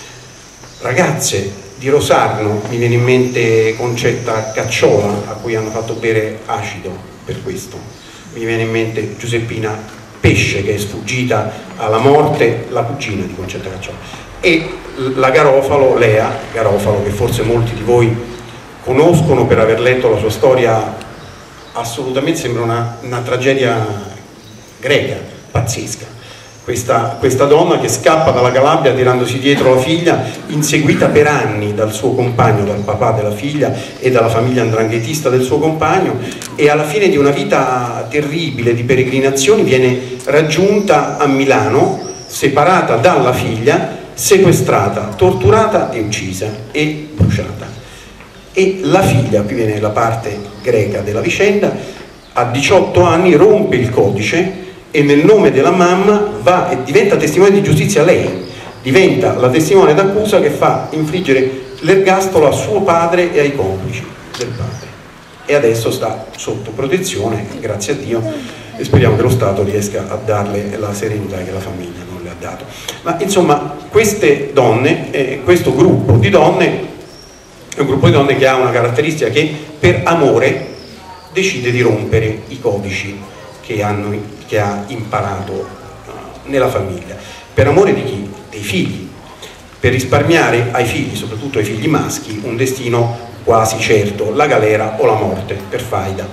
Speaker 7: ragazze di Rosarno, mi viene in mente Concetta Cacciola, a cui hanno fatto bere acido per questo, mi viene in mente Giuseppina Pesce, che è sfuggita alla morte, la cugina di Concetta Cacciola, e la Garofalo, Lea Garofalo, che forse molti di voi conoscono per aver letto la sua storia, assolutamente sembra una, una tragedia greca, pazzesca. Questa, questa donna che scappa dalla Calabria tirandosi dietro la figlia, inseguita per anni dal suo compagno, dal papà della figlia e dalla famiglia andranghetista del suo compagno, e alla fine di una vita terribile di peregrinazioni viene raggiunta a Milano, separata dalla figlia, sequestrata, torturata e uccisa e bruciata. E la figlia, qui viene la parte greca della vicenda, a diciotto anni rompe il codice e nel nome della mamma va e diventa testimone di giustizia lei, diventa la testimone d'accusa che fa infliggere l'ergastolo a suo padre e ai complici del padre, e adesso sta sotto protezione, grazie a Dio, e speriamo che lo Stato riesca a darle la serenità che la famiglia non le ha dato. Ma insomma, queste donne, eh, questo gruppo di donne è un gruppo di donne che ha una caratteristica, che per amore decide di rompere i codici che, hanno, che ha imparato uh, nella famiglia. Per amore di chi? Dei figli, per risparmiare ai figli, soprattutto ai figli maschi, un destino quasi certo, la galera o la morte per faida.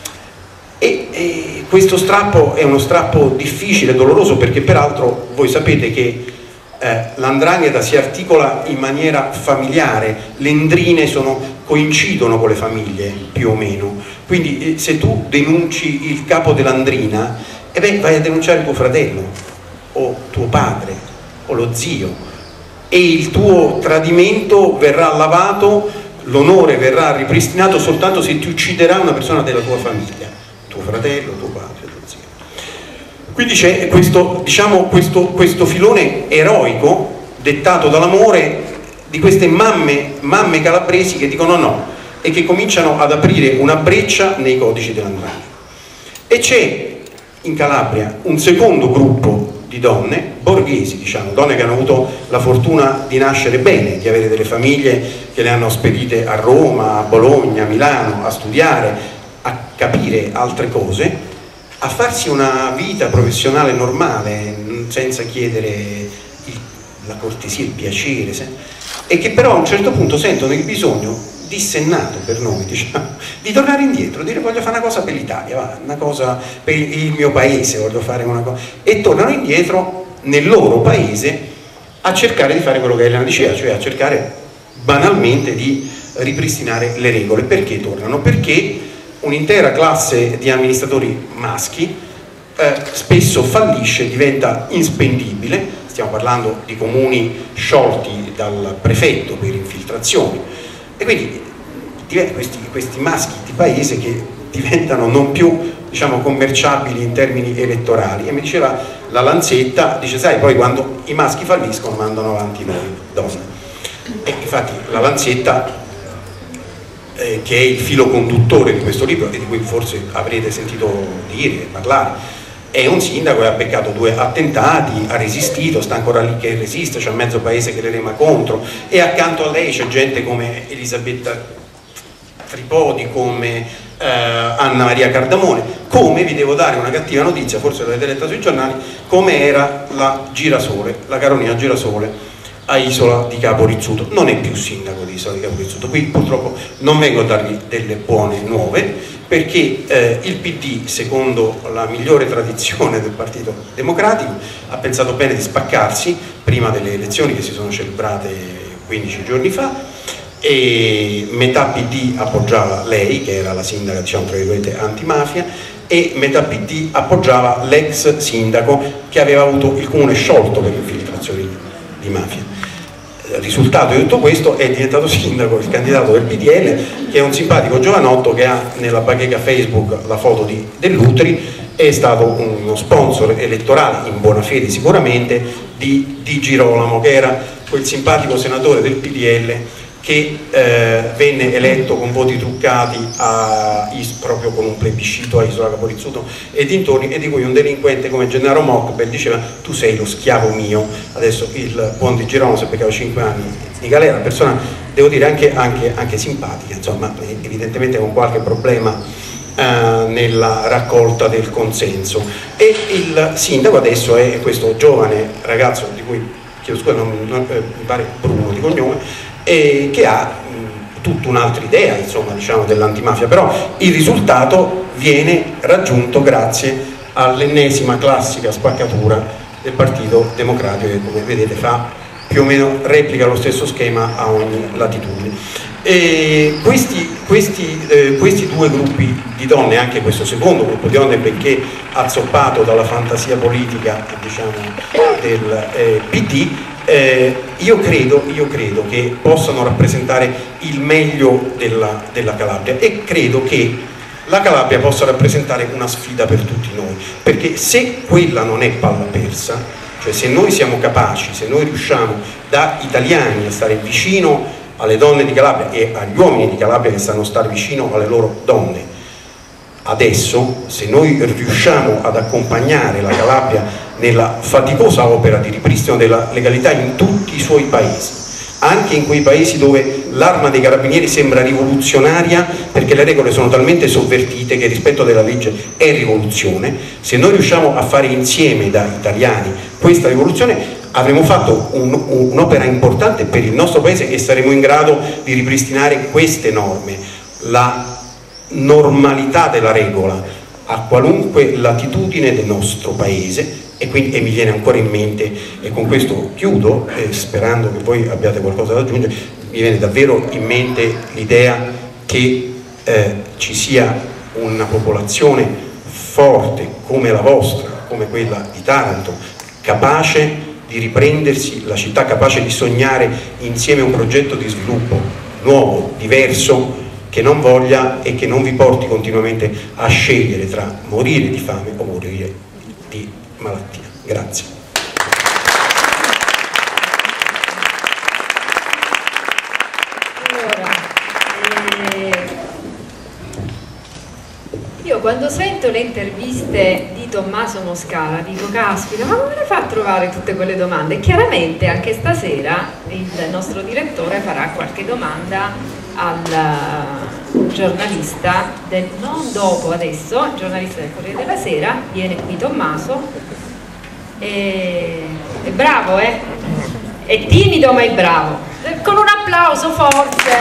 Speaker 7: E, e questo strappo è uno strappo difficile, doloroso, perché peraltro voi sapete che Eh, l'andrangheta si articola in maniera familiare, le ndrine sono, coincidono con le famiglie più o meno, quindi eh, se tu denunci il capo dell'andrina, eh beh, vai a denunciare tuo fratello o tuo padre o lo zio, e il tuo tradimento verrà lavato, l'onore verrà ripristinato soltanto se ti ucciderà una persona della tua famiglia, tuo fratello, tuo padre. Quindi c'è questo, diciamo, questo, questo filone eroico dettato dall'amore di queste mamme, mamme calabresi che dicono no e che cominciano ad aprire una breccia nei codici dell'andrangheta. E c'è in Calabria un secondo gruppo di donne, borghesi, diciamo, donne che hanno avuto la fortuna di nascere bene, di avere delle famiglie che le hanno spedite a Roma, a Bologna, a Milano, a studiare, a capire altre cose, a farsi una vita professionale normale, senza chiedere il, la cortesia, il piacere, se, e che però a un certo punto sentono il bisogno, dissennato per noi, diciamo, di tornare indietro, dire voglio fare una cosa per l'Italia, va, una cosa per il mio paese, voglio fare una cosa, e tornano indietro nel loro paese a cercare di fare quello che Elena diceva, cioè a cercare banalmente di ripristinare le regole. Perché tornano? Perché un'intera classe di amministratori maschi eh, spesso fallisce, diventa inspendibile, stiamo parlando di comuni sciolti dal prefetto per infiltrazioni, e quindi questi, questi maschi di paese che diventano non più, diciamo, commerciabili in termini elettorali. E mi diceva la Lanzetta, dice sai, poi quando i maschi falliscono mandano avanti noi donne, e infatti la Lanzetta, Eh, che è il filo conduttore di questo libro e di cui forse avrete sentito dire, parlare, è un sindaco che ha beccato due attentati, ha resistito, sta ancora lì che resiste, c'è mezzo paese che le rema contro, e accanto a lei c'è gente come Elisabetta Tripodi, come eh, Anna Maria Cardamone, come, vi devo dare una cattiva notizia, forse l'avete letta sui giornali, come era la Girasole, la Carolina Girasole a Isola di Capo Rizzuto. Non è più sindaco di Isola di Capo Rizzuto. Qui purtroppo non vengo a darvi delle buone nuove, perché eh, il P D, secondo la migliore tradizione del Partito Democratico, ha pensato bene di spaccarsi prima delle elezioni che si sono celebrate quindici giorni fa, e metà P D appoggiava lei, che era la sindaca, diciamo, tra virgolette, antimafia, e metà P D appoggiava l'ex sindaco che aveva avuto il comune sciolto per infiltrazioni di mafia. Il risultato di tutto questo è diventato sindaco il candidato del P D L, che è un simpatico giovanotto che ha nella bacheca Facebook la foto di Dell'Utri, è stato uno sponsor elettorale, in buona fede sicuramente, di Di Girolamo, che era quel simpatico senatore del P D L che eh, venne eletto con voti truccati a, proprio con un plebiscito a Isola Caporizzuto e dintorni, e di cui un delinquente come Gennaro Mockbel diceva: tu sei lo schiavo mio. Adesso il buon Di Girolamo si è beccato cinque anni di galera, persona devo dire anche, anche, anche simpatica, insomma, evidentemente con qualche problema eh, nella raccolta del consenso. E il sindaco adesso è questo giovane ragazzo di cui, chiedo scusa, non, non, eh, mi pare Bruno di cognome, e che ha mh, tutta un'altra idea, insomma, diciamo, dell'antimafia, però il risultato viene raggiunto grazie all'ennesima classica spaccatura del Partito Democratico, che come vedete fa più o meno, replica lo stesso schema a ogni latitudine. E questi, questi, eh, questi due gruppi di donne, anche questo secondo gruppo di donne, benché azzoppato dalla fantasia politica, diciamo, del eh, P D, Eh, io, credo, io credo che possano rappresentare il meglio della, della Calabria, e credo che la Calabria possa rappresentare una sfida per tutti noi, perché se quella non è palla persa, cioè se noi siamo capaci, se noi riusciamo da italiani a stare vicino alle donne di Calabria e agli uomini di Calabria che stanno a stare vicino alle loro donne adesso, se noi riusciamo ad accompagnare la Calabria nella faticosa opera di ripristino della legalità in tutti i suoi paesi, anche in quei paesi dove l'arma dei carabinieri sembra rivoluzionaria perché le regole sono talmente sovvertite che il rispetto della legge è rivoluzione, se noi riusciamo a fare insieme da italiani questa rivoluzione, avremo fatto un'opera importante per il nostro paese e saremo in grado di ripristinare queste norme, la normalità della regola a qualunque latitudine del nostro paese. E quindi e mi viene ancora in mente, e con questo chiudo, eh, sperando che voi abbiate qualcosa da aggiungere, mi viene davvero in mente l'idea che eh, ci sia una popolazione forte come la vostra, come quella di Taranto, capace di riprendersi la città, capace di sognare insieme un progetto di sviluppo nuovo, diverso, che non voglia e che non vi porti continuamente a scegliere tra morire di fame o morire di malattia. Grazie.
Speaker 1: Allora, eh, io quando sento le interviste di Tommaso Moscala dico: caspita, ma come le fa a trovare tutte quelle domande? E chiaramente anche stasera il nostro direttore farà qualche domanda al giornalista del, non dopo, adesso, il giornalista del Corriere della Sera. Viene qui Tommaso, e, è bravo, eh? È timido ma è bravo, con un applauso forte.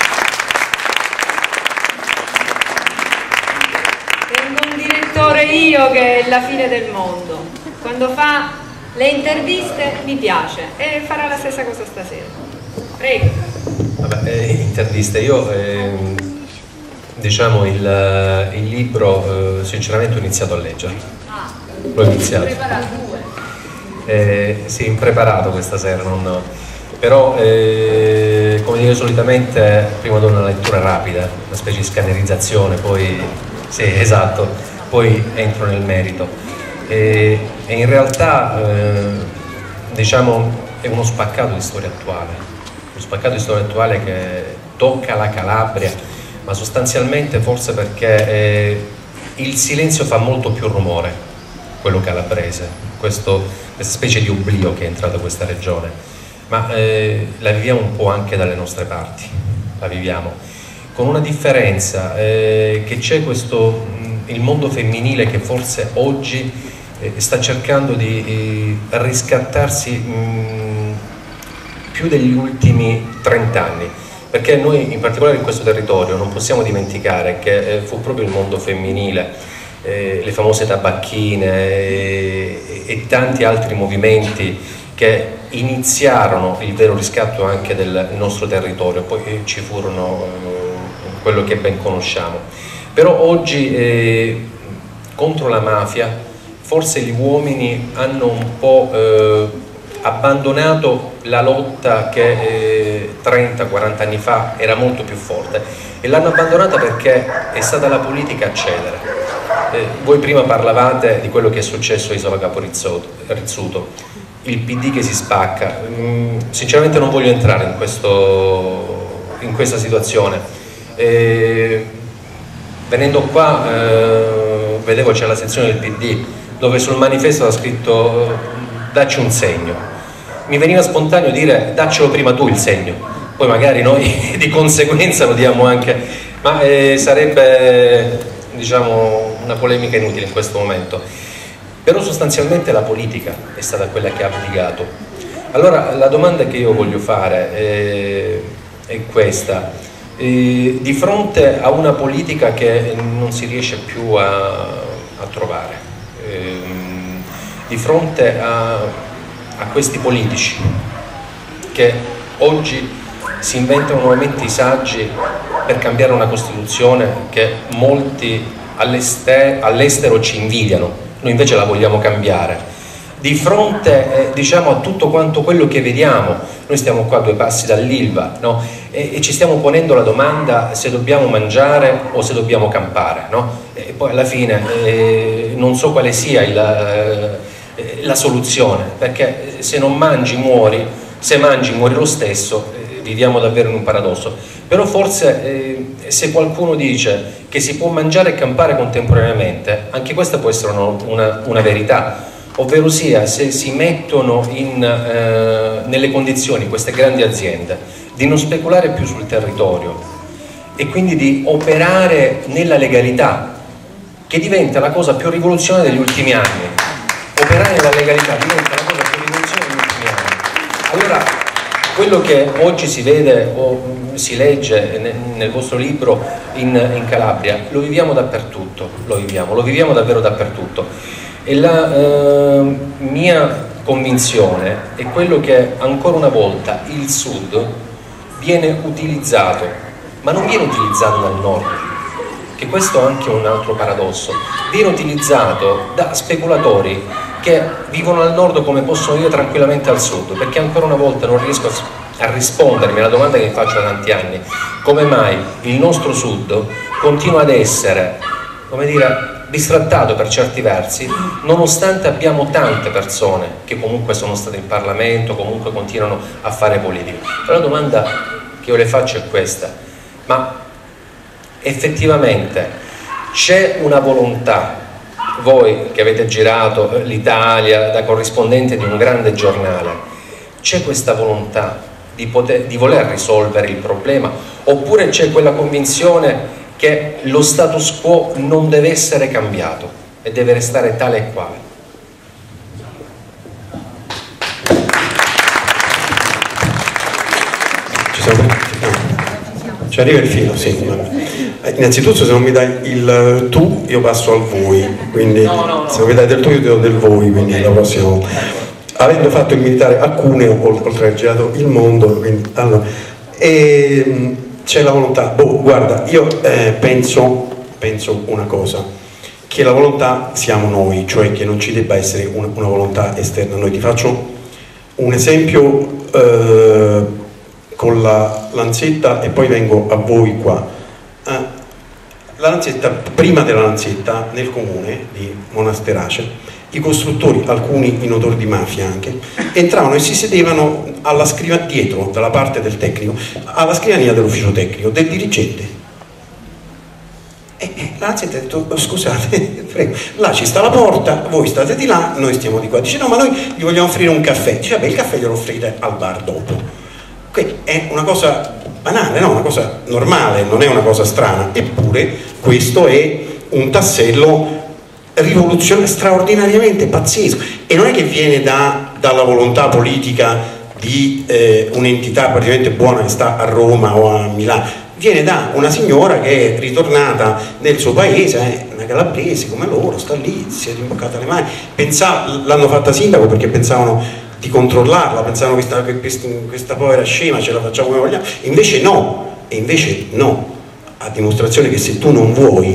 Speaker 1: Tengo un direttore io che è la fine del mondo, quando fa le interviste mi piace, e farà la stessa cosa stasera. Prego.
Speaker 8: Vabbè, eh, interviste, io eh, diciamo il, il libro eh, sinceramente ho iniziato a leggere,
Speaker 1: Ah,
Speaker 8: l'ho iniziato,
Speaker 1: due.
Speaker 8: Eh, sì, impreparato questa sera, non, però eh, come dire solitamente prima do una lettura rapida, una specie di scannerizzazione, poi sì, esatto, poi entro nel merito, e, e in realtà eh, diciamo è uno spaccato di storia attuale. Lo spaccato di storia attuale che tocca la Calabria, ma sostanzialmente forse perché eh, il silenzio fa molto più rumore, quello calabrese, questo, questa specie di oblio che è entrato in questa regione, ma eh, la viviamo un po' anche dalle nostre parti, la viviamo, con una differenza, eh, che c'è questo, mh, il mondo femminile che forse oggi eh, sta cercando di eh, riscattarsi mh, più degli ultimi trent'anni, perché noi in particolare in questo territorio non possiamo dimenticare che eh, fu proprio il mondo femminile, eh, le famose tabacchine e, e tanti altri movimenti che iniziarono il vero riscatto anche del nostro territorio, poi eh, ci furono eh, quello che ben conosciamo. Però oggi eh, contro la mafia, forse gli uomini hanno un po' eh, abbandonato la lotta che eh, trenta quaranta anni fa era molto più forte, e l'hanno abbandonata perché è stata la politica a cedere. Eh, voi prima parlavate di quello che è successo a Isola Capo Rizzuto, il P D che si spacca. Mm, sinceramente non voglio entrare in, questo, in questa situazione. Eh, venendo qua eh, vedevo c'è la sezione del P D dove sul manifesto era scritto dacci un segno. Mi veniva spontaneo dire daccelo prima tu il segno, poi magari noi di conseguenza lo diamo anche, ma eh, sarebbe, diciamo, una polemica inutile in questo momento. Però sostanzialmente la politica è stata quella che ha abdicato. Allora la domanda che io voglio fare è, è questa: e, di fronte a una politica che non si riesce più a, a trovare, e, di fronte a a questi politici che oggi si inventano nuovamente i saggi per cambiare una Costituzione che molti all'estero ci invidiano, noi invece la vogliamo cambiare. Di fronte eh, diciamo, a tutto quanto quello che vediamo, noi stiamo qua a due passi dall'Ilva, no? e, e ci stiamo ponendo la domanda se dobbiamo mangiare o se dobbiamo campare, no? E poi alla fine eh, non so quale sia il... Eh, la soluzione, perché se non mangi muori, se mangi muori lo stesso, eh, viviamo davvero in un paradosso. Però forse eh, se qualcuno dice che si può mangiare e campare contemporaneamente, anche questa può essere una, una, una verità, ovvero sia se si mettono in, eh, nelle condizioni queste grandi aziende di non speculare più sul territorio e quindi di operare nella legalità, che diventa la cosa più rivoluzionaria degli ultimi anni. Operare nella legalità diventa la cosa più rivoluzionaria degli ultimi anni. Allora, quello che oggi si vede o si legge nel, nel vostro libro in, in Calabria, lo viviamo dappertutto, lo viviamo, lo viviamo davvero dappertutto. E la eh, mia convinzione è quello che ancora una volta il Sud viene utilizzato, ma non viene utilizzato dal Nord, che questo è anche un altro paradosso, viene utilizzato da speculatori che vivono al Nord come possono vivere tranquillamente al Sud, perché ancora una volta non riesco a rispondermi alla domanda che mi faccio da tanti anni: come mai il nostro Sud continua ad essere, come dire, bistrattato per certi versi, nonostante abbiamo tante persone che comunque sono state in Parlamento, comunque continuano a fare politica. La domanda che io le faccio è questa: ma effettivamente c'è una volontà, voi che avete girato l'Italia da corrispondente di un grande giornale, c'è questa volontà di, poter, di voler risolvere il problema, oppure c'è quella convinzione che lo status quo non deve essere cambiato e deve restare tale e quale?
Speaker 7: Ci siamo? Ci arriva il filo, sì. Innanzitutto se non mi dai il tu io passo al voi, quindi no, no, no. Se non mi dai del tu io ti do del voi, quindi la prossima. Avendo fatto il militare a Cuneo, oltre al girato il mondo, quindi, allora, e c'è la volontà. Boh, guarda, io eh, penso, penso una cosa, che la volontà siamo noi, cioè che non ci debba essere una, una volontà esterna. Noi ti faccio un esempio eh, con la Lanzetta e poi vengo a voi qua. Eh, la Lanzetta, prima della Lanzetta, nel comune di Monasterace, i costruttori, alcuni in odore di mafia anche, entravano e si sedevano alla scrivania, dietro, dalla parte del tecnico, alla scrivania dell'ufficio tecnico, del dirigente. E, e la Lanzetta ha detto: scusate, prego, là ci sta la porta, voi state di là, noi stiamo di qua. Dice: no, ma noi gli vogliamo offrire un caffè. Dice: vabbè, il caffè glielo offrite al bar dopo. Quindi è una cosa banale, no? Una cosa normale, non è una cosa strana, eppure questo è un tassello rivoluzionario, straordinariamente pazzesco, e non è che viene da, dalla volontà politica di eh, un'entità praticamente buona che sta a Roma o a Milano, viene da una signora che è ritornata nel suo paese, eh, una calabrese come loro, sta lì, si è rimboccata le mani, l'hanno fatta sindaco perché pensavano di controllarla, pensavano che questa, questa povera scema ce la facciamo come vogliamo, invece no, e invece no, a dimostrazione che se tu non vuoi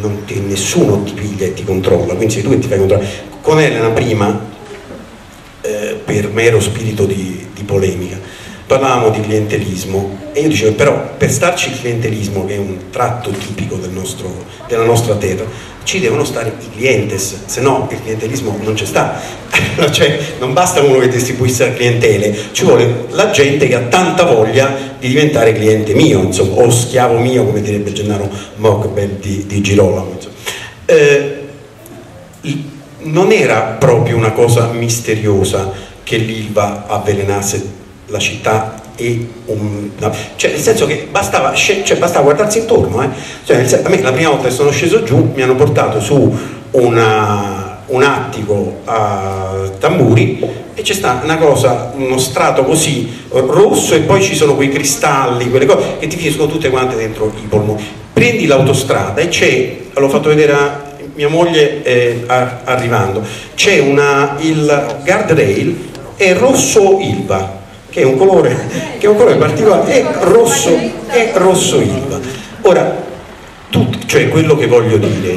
Speaker 7: non ti, nessuno ti piglia e ti controlla, quindi sei tu che ti fai controllare. Con Elena prima, eh, per mero spirito di, di polemica, parlavamo di clientelismo e io dicevo però per starci il clientelismo, che è un tratto tipico del nostro, della nostra terra, ci devono stare i clientes, se no il clientelismo non c'è sta. Cioè, non basta uno che distribuisce la clientele, ci vuole la gente che ha tanta voglia di diventare cliente mio, insomma, o schiavo mio, come direbbe Gennaro Mokbel di, di Girolamo. Eh, non era proprio una cosa misteriosa che l'Ilva avvelenasse la città e un, no, cioè nel senso che bastava, cioè, bastava guardarsi intorno, eh. Cioè, a me la prima volta che sono sceso giù mi hanno portato su una, un attico a Tamburi e c'è sta una cosa, uno strato così rosso e poi ci sono quei cristalli, quelle cose che ti finiscono tutte quante dentro i polmoni. Prendi l'autostrada e c'è, l'ho fatto vedere a mia moglie eh, arrivando, c'è una, il guardrail è rosso Ilva, che è un colore, che è un colore particolare, è rosso, è rosso Ilva. Ora, tutti, cioè quello che voglio dire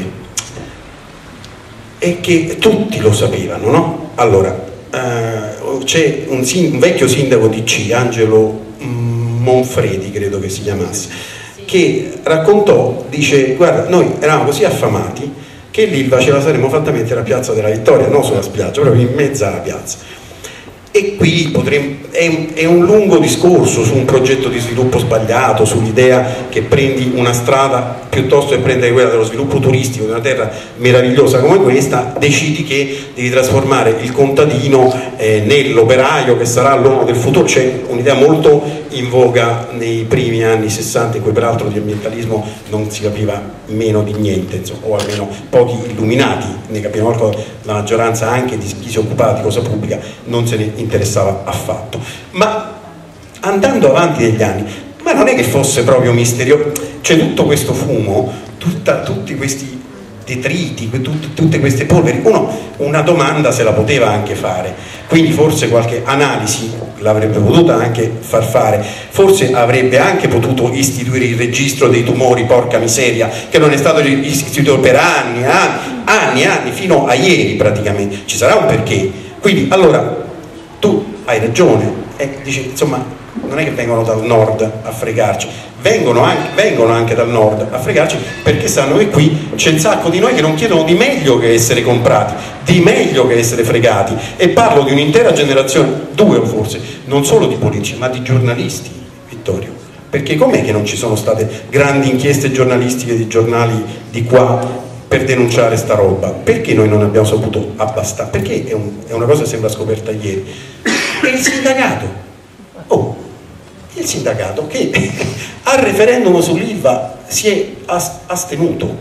Speaker 7: è che tutti lo sapevano, no? Allora, eh, c'è un, un vecchio sindaco di C, Angelo Monfredi, credo che si chiamasse, che raccontò, dice, guarda, noi eravamo così affamati che l'Ilva ce la saremmo fatta mettere a Piazza della Vittoria, non sulla spiaggia, proprio in mezzo alla piazza. E qui potremmo, è, un, è un lungo discorso su un progetto di sviluppo sbagliato, sull'idea che prendi una strada piuttosto che prendere quella dello sviluppo turistico di una terra meravigliosa come questa, decidi che devi trasformare il contadino eh, nell'operaio che sarà l'uomo del futuro. C'è un'idea molto in voga nei primi anni sessanta, in cui peraltro di ambientalismo non si capiva meno di niente, insomma, o almeno pochi illuminati ne capivano qualcosa, la maggioranza anche di chi si occupava di cosa pubblica non se ne interessava affatto. Ma andando avanti negli anni, ma non è che fosse proprio misterioso, c'è tutto questo fumo, tutta, tutti questi detriti, tut, tutte queste polveri, uno una domanda se la poteva anche fare, quindi forse qualche analisi l'avrebbe potuta anche far fare, forse avrebbe anche potuto istituire il registro dei tumori, porca miseria, che non è stato istituito per anni, anni, anni, anni, fino a ieri praticamente, ci sarà un perché. Quindi allora tu hai ragione, eh, dici, insomma, non è che vengono dal nord a fregarci, vengono anche, vengono anche dal nord a fregarci perché sanno che qui c'è un sacco di noi che non chiedono di meglio che essere comprati, di meglio che essere fregati, e parlo di un'intera generazione, due o forse, non solo di politici ma di giornalisti, Vittorio, perché com'è che non ci sono state grandi inchieste giornalistiche di giornali di qua per denunciare sta roba? Perché noi non abbiamo saputo abbastanza? Perché è, un, è una cosa che sembra scoperta ieri, è il sindacato. Oh, il sindacato che al referendum sull'Ilva si è astenuto,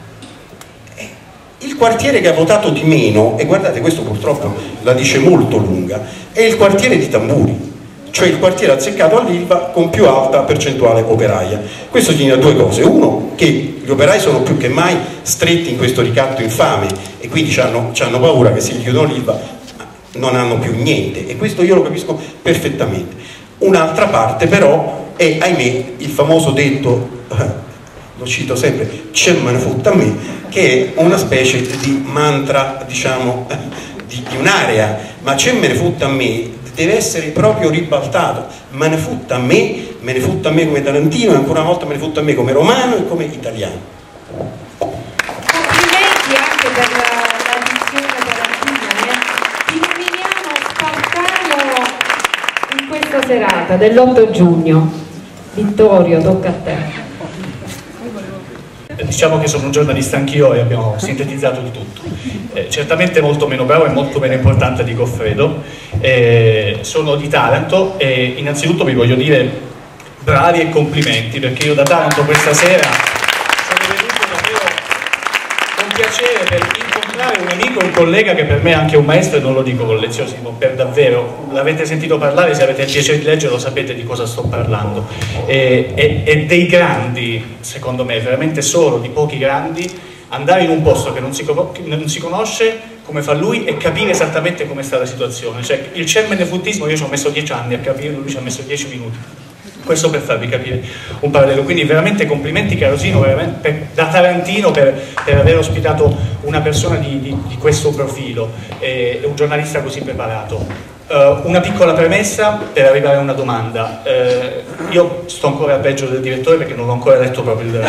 Speaker 7: il quartiere che ha votato di meno, e guardate questo purtroppo la dice molto lunga, è il quartiere di Tamburi, cioè il quartiere azzeccato all'Ilva con più alta percentuale operaia. Questo significa due cose: uno, che gli operai sono più che mai stretti in questo ricatto infame e quindi hanno paura che se gli chiudono l'Ilva non hanno più niente, e questo io lo capisco perfettamente. Un'altra parte però è, ahimè, il famoso detto, lo cito sempre, "ce me ne futta a me", che è una specie di mantra, diciamo, di, di un'area, ma "ce me ne futta a me" deve essere proprio ribaltato: "me ne futta a me", me ne futta a me come tarantino, e ancora una volta me ne futta a me come romano e come italiano.
Speaker 1: Complimenti anche per la, la dizione tarantina, eh. Ti nominiamo Spartano in questa serata dell'otto giugno. Vittorio, tocca a te.
Speaker 9: Diciamo che sono un giornalista anch'io e abbiamo sintetizzato di tutto. Eh, certamente molto meno bravo e molto meno importante di Goffredo. Eh, sono di Taranto e innanzitutto vi voglio dire bravi e complimenti, perché io da Taranto questa sera sono venuto davvero con piacere per incontrare un amico, un collega che per me è anche un maestro, e non lo dico con leziosismo, per davvero. L'avete sentito parlare, se avete il piacere di leggerlo sapete di cosa sto parlando. E, e, e dei grandi, secondo me, veramente solo di pochi grandi, andare in un posto che non si, non si conosce come fa lui e capire esattamente come sta la situazione. Cioè, il cemmenefuttismo io ci ho messo dieci anni a capirlo, lui ci ha messo dieci minuti. Questo per farvi capire un parallelo. Quindi veramente complimenti Carosino, veramente, per, da Tarantino, per, per aver ospitato una persona di, di, di questo profilo e un giornalista così preparato. Uh, una piccola premessa per arrivare a una domanda. Uh, io sto ancora peggio del direttore perché non ho ancora letto proprio il...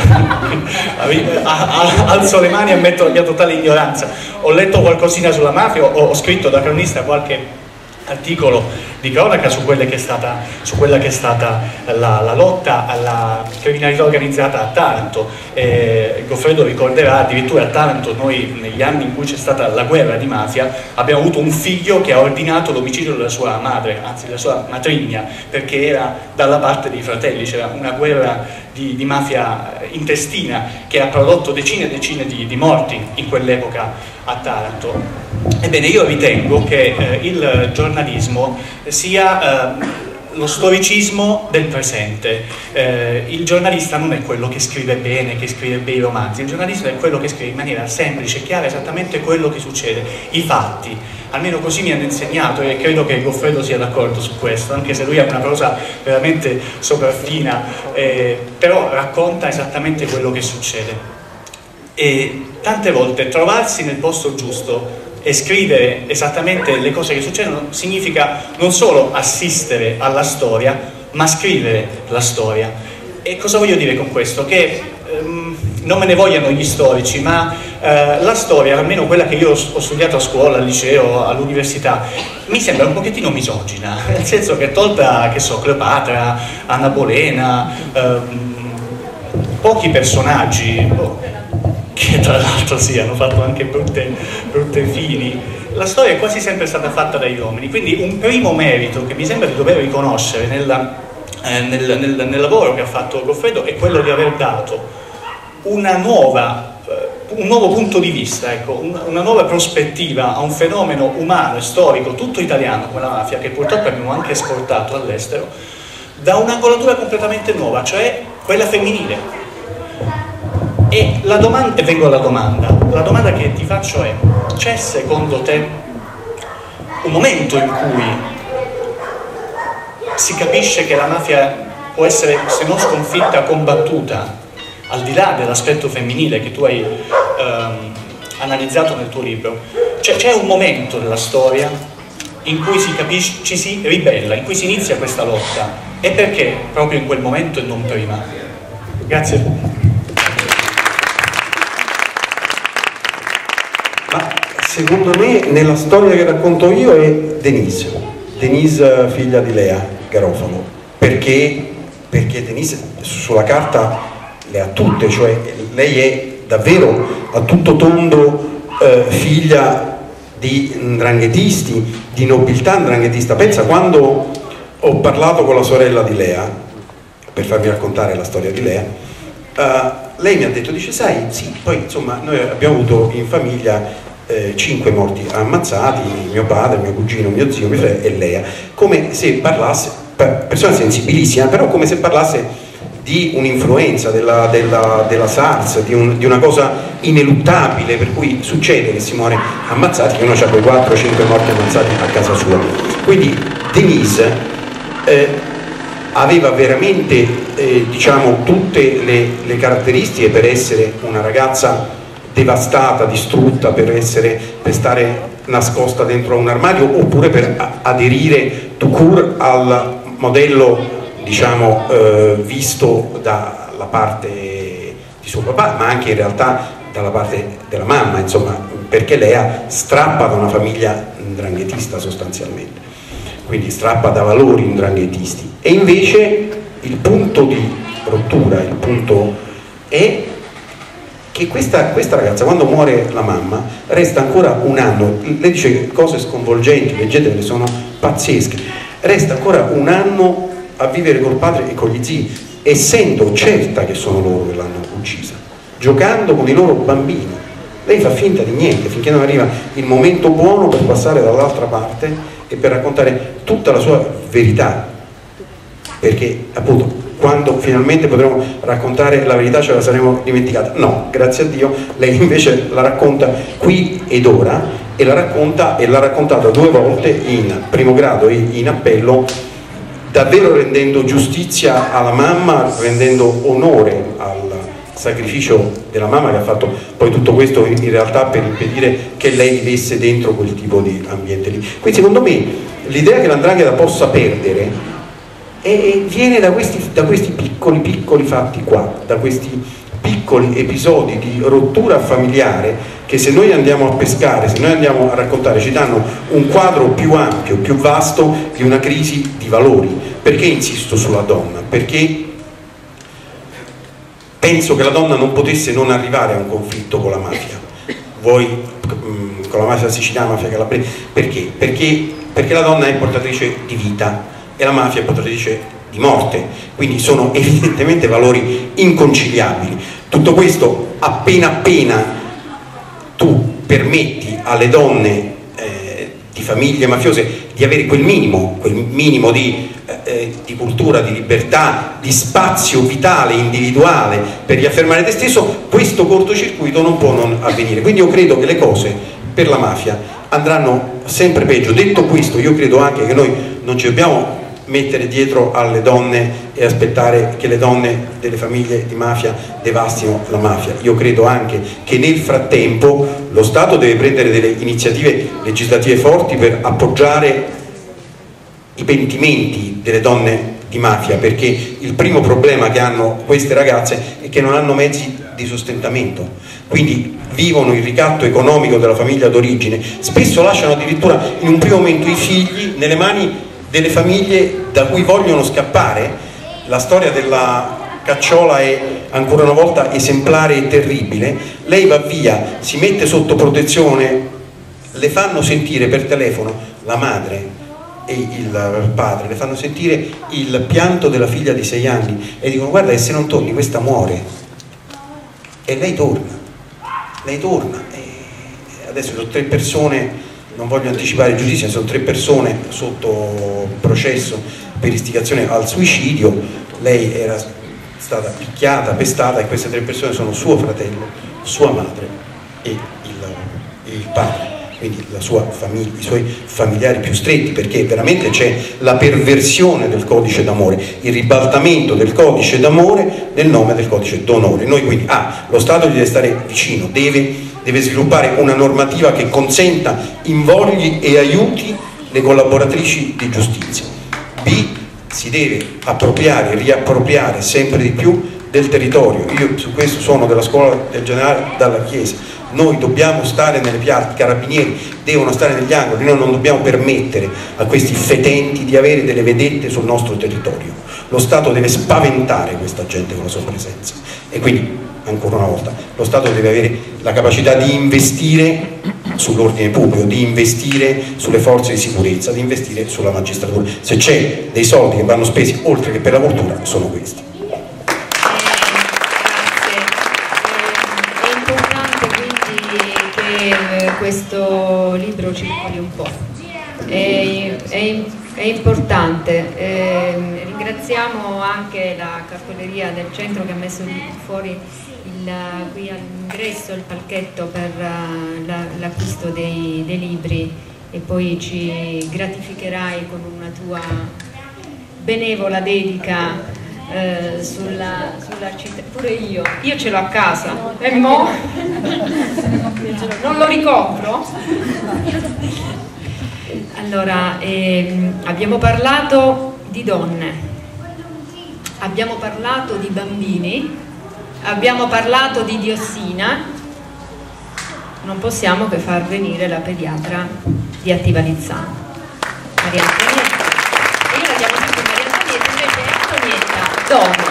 Speaker 9: alzo le mani e ammetto la mia totale ignoranza. Ho letto qualcosina sulla mafia, ho, ho scritto da cronista qualche articolo di cronaca su, quelle che è stata, su quella che è stata la, la lotta alla criminalità organizzata a Taranto. eh, Goffredo ricorderà, addirittura a Taranto noi negli anni in cui c'è stata la guerra di mafia abbiamo avuto un figlio che ha ordinato l'omicidio della sua madre, anzi della sua matrigna, perché era dalla parte dei fratelli, c'era una guerra di, di mafia intestina che ha prodotto decine e decine di, di morti in quell'epoca a Taranto. Ebbene, io ritengo che eh, il giornalismo sia eh, lo storicismo del presente. Eh, il giornalista non è quello che scrive bene, che scrive bei romanzi, il giornalista è quello che scrive in maniera semplice e chiara esattamente quello che succede, i fatti. Almeno così mi hanno insegnato e credo che Goffredo sia d'accordo su questo, anche se lui ha una prosa veramente sopraffina, eh, però racconta esattamente quello che succede. E tante volte trovarsi nel posto giusto e scrivere esattamente le cose che succedono significa non solo assistere alla storia, ma scrivere la storia. E cosa voglio dire con questo? Che ehm, non me ne vogliano gli storici, ma eh, la storia, almeno quella che io ho studiato a scuola, al liceo, all'università, mi sembra un pochettino misogina, nel senso che tolta, che so, Cleopatra, Anna Bolena, ehm, pochi personaggi, oh, che tra l'altro sì, hanno fatto anche brutte, brutte fini, la storia è quasi sempre stata fatta dagli uomini, quindi un primo merito che mi sembra di dover riconoscere nella, eh, nel, nel, nel lavoro che ha fatto Goffredo è quello di aver dato una nuova, eh, un nuovo punto di vista, ecco, una, una nuova prospettiva a un fenomeno umano e storico tutto italiano come la mafia, che purtroppo abbiamo anche esportato all'estero, da un'angolatura completamente nuova, cioè quella femminile. E la domanda, e vengo alla domanda, la domanda che ti faccio è: c'è secondo te un momento in cui si capisce che la mafia può essere, se non sconfitta, combattuta, al di là dell'aspetto femminile che tu hai ehm, analizzato nel tuo libro? Cioè, c'è un momento della storia in cui si capisce, ci si ribella, in cui si inizia questa lotta, e perché proprio in quel momento e non prima? Grazie.
Speaker 7: Ma secondo me nella storia che racconto io è Denise, Denise figlia di Lea Garofalo, perché, perché Denise sulla carta le ha tutte, cioè lei è davvero a tutto tondo eh, figlia di ndranghetisti, di nobiltà ndranghetista. Pensa, quando ho parlato con la sorella di Lea, per farmi raccontare la storia di Lea, uh, lei mi ha detto, dice, sai, sì, poi insomma noi abbiamo avuto in famiglia eh, cinque morti ammazzati, mio padre, mio cugino, mio zio, mio fratello e Lea, come se parlasse, persona sensibilissima, però come se parlasse di un'influenza della, della, della SARS, di, un, di una cosa ineluttabile, per cui succede che si muore ammazzati, che uno ha quei quattro cinque morti ammazzati a casa sua. Quindi Denise eh, aveva veramente eh, diciamo tutte le, le caratteristiche per essere una ragazza devastata, distrutta, per, essere, per stare nascosta dentro a un armadio, oppure per aderire tout court al modello, diciamo, eh, visto dalla parte di suo papà, ma anche in realtà dalla parte della mamma, insomma, perché Lea strappa da una famiglia ndranghetista sostanzialmente, quindi strappa da valori ndranghetisti. E invece il punto di rottura, il punto è che questa, questa ragazza, quando muore la mamma, resta ancora un anno, lei dice cose sconvolgenti, leggetele, sono pazzesche, resta ancora un anno a vivere col padre e con gli zii, essendo certa che sono loro che l'hanno uccisa, giocando con i loro bambini. Lei fa finta di niente finché non arriva il momento buono per passare dall'altra parte e per raccontare tutta la sua verità, perché appunto quando finalmente potremo raccontare la verità ce la saremo dimenticata. No, grazie a Dio, lei invece la racconta qui ed ora, e la racconta, e l'ha raccontata due volte in primo grado e in appello davvero rendendo giustizia alla mamma, rendendo onore al sacrificio della mamma che ha fatto poi tutto questo in realtà per impedire che lei vivesse dentro quel tipo di ambiente lì. Quindi secondo me l'idea che l'andrangheta possa perdere è, viene da questi, da questi piccoli piccoli fatti qua, da questi piccoli episodi di rottura familiare che, se noi andiamo a pescare, se noi andiamo a raccontare, ci danno un quadro più ampio, più vasto di una crisi di valori. Perché insisto sulla donna? Perché penso che la donna non potesse non arrivare a un conflitto con la mafia, voi mh, con la mafia siciliana, la mafia calabrese. Perché? Perché? Perché la donna è portatrice di vita e la mafia è portatrice di morte, quindi sono evidentemente valori inconciliabili. Tutto questo appena appena tu permetti alle donne eh, di famiglie mafiose di avere quel minimo, quel minimo di Eh, di cultura, di libertà, di spazio vitale, individuale per riaffermare te stesso, questo cortocircuito non può non avvenire. Quindi io credo che le cose per la mafia andranno sempre peggio. Detto questo, io credo anche che noi non ci dobbiamo mettere dietro alle donne e aspettare che le donne delle famiglie di mafia devastino la mafia. Io credo anche che nel frattempo lo Stato deve prendere delle iniziative legislative forti per appoggiare i pentimenti delle donne di mafia, perché il primo problema che hanno queste ragazze è che non hanno mezzi di sostentamento, quindi vivono il ricatto economico della famiglia d'origine, spesso lasciano addirittura in un primo momento i figli nelle mani delle famiglie da cui vogliono scappare. La storia della Cacciola è ancora una volta esemplare e terribile. Lei va via, si mette sotto protezione, le fanno sentire per telefono, la madre e il padre le fanno sentire il pianto della figlia di sei anni e dicono: guarda che se non torni questa muore. E lei torna, lei torna e adesso sono tre persone, non voglio anticipare il giudizio, sono tre persone sotto processo per istigazione al suicidio. Lei era stata picchiata, pestata, e queste tre persone sono suo fratello, sua madre e il, il padre, quindi la sua famiglia, i suoi familiari più stretti, perché veramente c'è la perversione del codice d'amore, il ribaltamento del codice d'amore nel nome del codice d'onore. Noi quindi ah, lo Stato gli deve stare vicino, deve, deve sviluppare una normativa che consenta, invogli e aiuti le collaboratrici di giustizia. B, si deve appropriare, riappropriare sempre di più del territorio. Io su questo sono della scuola del generale Dalla Chiesa. Noi dobbiamo stare nelle piazze, i carabinieri devono stare negli angoli, noi non dobbiamo permettere a questi fetenti di avere delle vedette sul nostro territorio. Lo Stato deve spaventare questa gente con la sua presenza e quindi, ancora una volta, lo Stato deve avere la capacità di investire sull'ordine pubblico, di investire sulle forze di sicurezza, di investire sulla magistratura. Se c'è dei soldi che vanno spesi oltre che per la cultura, sono questi.
Speaker 1: Questo libro circoli un po', è, è, è importante. Eh, ringraziamo anche la cartoleria del centro che ha messo fuori il, qui all'ingresso il palchetto per l'acquisto dei, dei libri, e poi ci gratificherai con una tua benevola dedica Eh, sulla, sulla città. Pure io, io ce l'ho a casa e mo non lo ricompro. Allora, ehm, abbiamo parlato di donne, abbiamo parlato di bambini, abbiamo parlato di diossina, non possiamo che far venire la pediatra di Attiva Lizzano, Maria Antonietta. E io la chiamo sempre Maria Antonietta, invece è Antonietta Dono.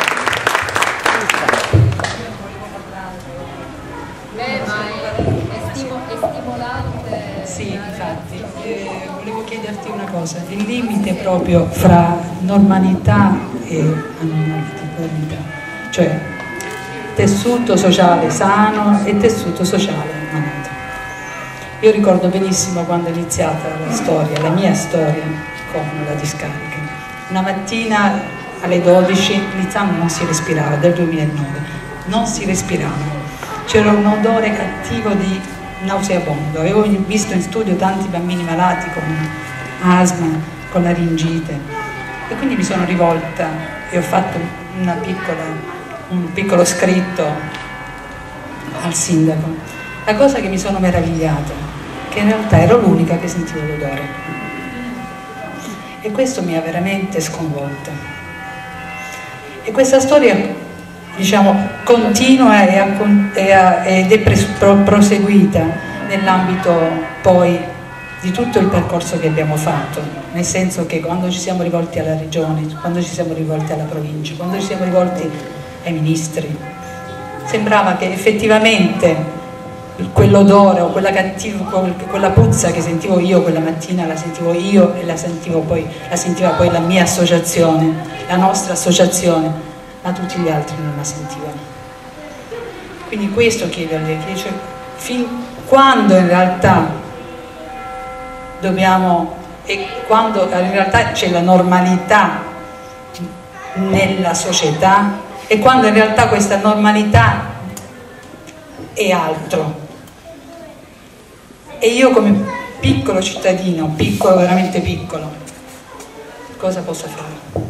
Speaker 10: Beh, ma è, è, stimo, è stimolante.
Speaker 11: Sì, infatti, eh, volevo chiederti una cosa, il limite proprio fra normalità e anormalità, cioè tessuto sociale sano e tessuto sociale malato. Io ricordo benissimo quando è iniziata la storia, la mia storia con la discarica. Una mattina alle dodici Lizzano non si respirava, del duemilanove, non si respirava. C'era un odore cattivo di nauseabondo. Avevo visto in studio tanti bambini malati con asma, con laringite. E quindi mi sono rivolta e ho fatto una piccola, un piccolo scritto al sindaco. La cosa che mi sono meravigliata, che in realtà ero l'unica che sentivo l'odore. E questo mi ha veramente sconvolta. E questa storia, diciamo, continua e a, e a, ed è pres, pro, proseguita nell'ambito poi di tutto il percorso che abbiamo fatto, nel senso che quando ci siamo rivolti alla regione, quando ci siamo rivolti alla provincia, quando ci siamo rivolti ai ministri, sembrava che effettivamente quell'odore o quella, cattiva, quella puzza che sentivo io quella mattina la sentivo io e la, sentivo poi, la sentiva poi la mia associazione, la nostra associazione, ma tutti gli altri non la sentivano. Quindi questo chiedo a lei, che dice, fin quando in realtà dobbiamo, e quando in realtà c'è la normalità nella società e quando in realtà questa normalità è altro. E io come piccolo cittadino, piccolo, veramente piccolo, cosa posso fare?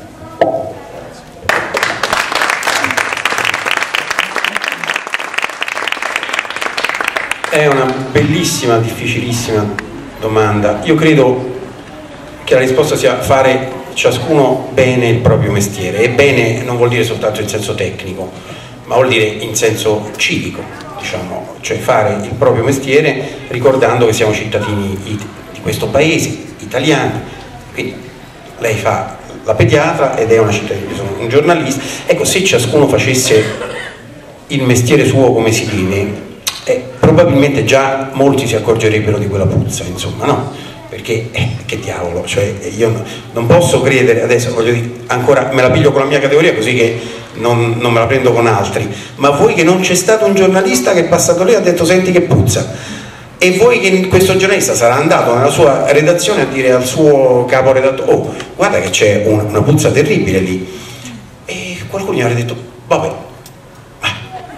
Speaker 7: È una bellissima, difficilissima domanda. Io credo che la risposta sia fare ciascuno bene il proprio mestiere, e bene non vuol dire soltanto in senso tecnico, ma vuol dire in senso civico, diciamo, cioè fare il proprio mestiere ricordando che siamo cittadini di questo paese, italiani. Quindi lei fa la pediatra ed è una cittadina, io sono un giornalista. Ecco, se ciascuno facesse il mestiere suo come si deve, eh, probabilmente già molti si accorgerebbero di quella puzza, insomma, no? Perché, eh, che diavolo, cioè io no, non posso credere, adesso voglio dire, ancora me la piglio con la mia categoria così che non, non me la prendo con altri, ma voi che non c'è stato un giornalista che è passato lì e ha detto senti che puzza, e voi che questo giornalista sarà andato nella sua redazione a dire al suo caporedattore oh guarda che c'è un, una puzza terribile lì, e qualcuno gli avrebbe detto vabbè, ah.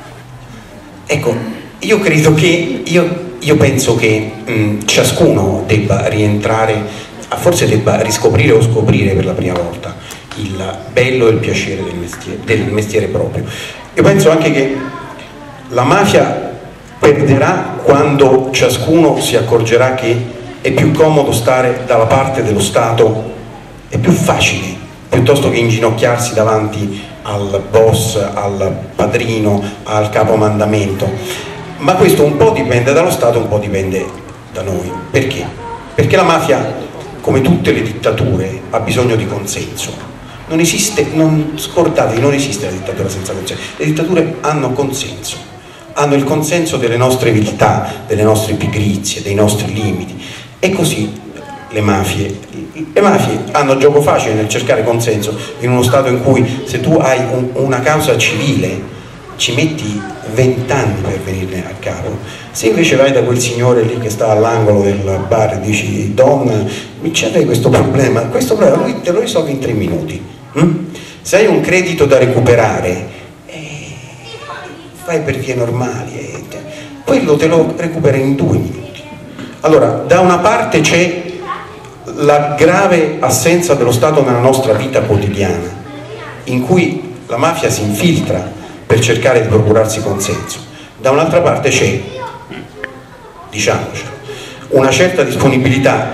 Speaker 7: Ecco, io credo che io Io penso che mh, ciascuno debba rientrare, forse debba riscoprire o scoprire per la prima volta il bello e il piacere del mestiere, del mestiere proprio. Io penso anche che la mafia perderà quando ciascuno si accorgerà che è più comodo stare dalla parte dello Stato, è più facile, piuttosto che inginocchiarsi davanti al boss, al padrino, al capomandamento. Ma questo un po' dipende dallo Stato, un po' dipende da noi. Perché? Perché la mafia, come tutte le dittature, ha bisogno di consenso. Non esiste, non scordatevi, non esiste la dittatura senza consenso. Le dittature hanno consenso, hanno il consenso delle nostre viltà, delle nostre pigrizie, dei nostri limiti. E così le mafie. Le mafie hanno gioco facile nel cercare consenso in uno Stato in cui se tu hai un, una causa civile ci metti vent'anni per venirne a capo. Se invece vai da quel signore lì che sta all'angolo del bar e dici donna, mi c'è questo problema, questo problema lui te lo risolve in tre minuti. hm? Se hai un credito da recuperare, eh, fai per vie normali, eh, quello te lo recupera in due minuti. Allora, da una parte c'è la grave assenza dello Stato nella nostra vita quotidiana, in cui la mafia si infiltra per cercare di procurarsi consenso. Da un'altra parte c'è, diciamocelo, una certa disponibilità,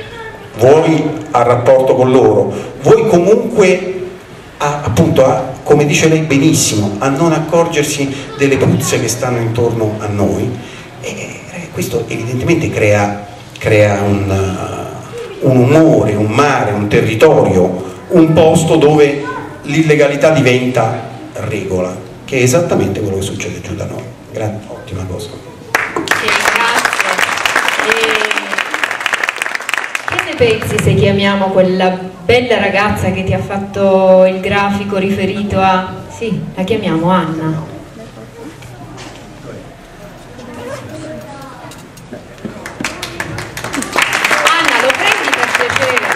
Speaker 7: vuoi al rapporto con loro, vuoi comunque a, appunto a, come dice lei benissimo, a non accorgersi delle puzze che stanno intorno a noi, e questo evidentemente crea, crea un, un umore, un mare, un territorio, un posto dove l'illegalità diventa regola, che è esattamente quello che succede giù da noi. Grazie, ottima cosa.
Speaker 1: Sì, grazie. E che ne pensi se chiamiamo quella bella ragazza che ti ha fatto il grafico riferito a... Sì, la chiamiamo Anna. Anna, lo prendi per piacere?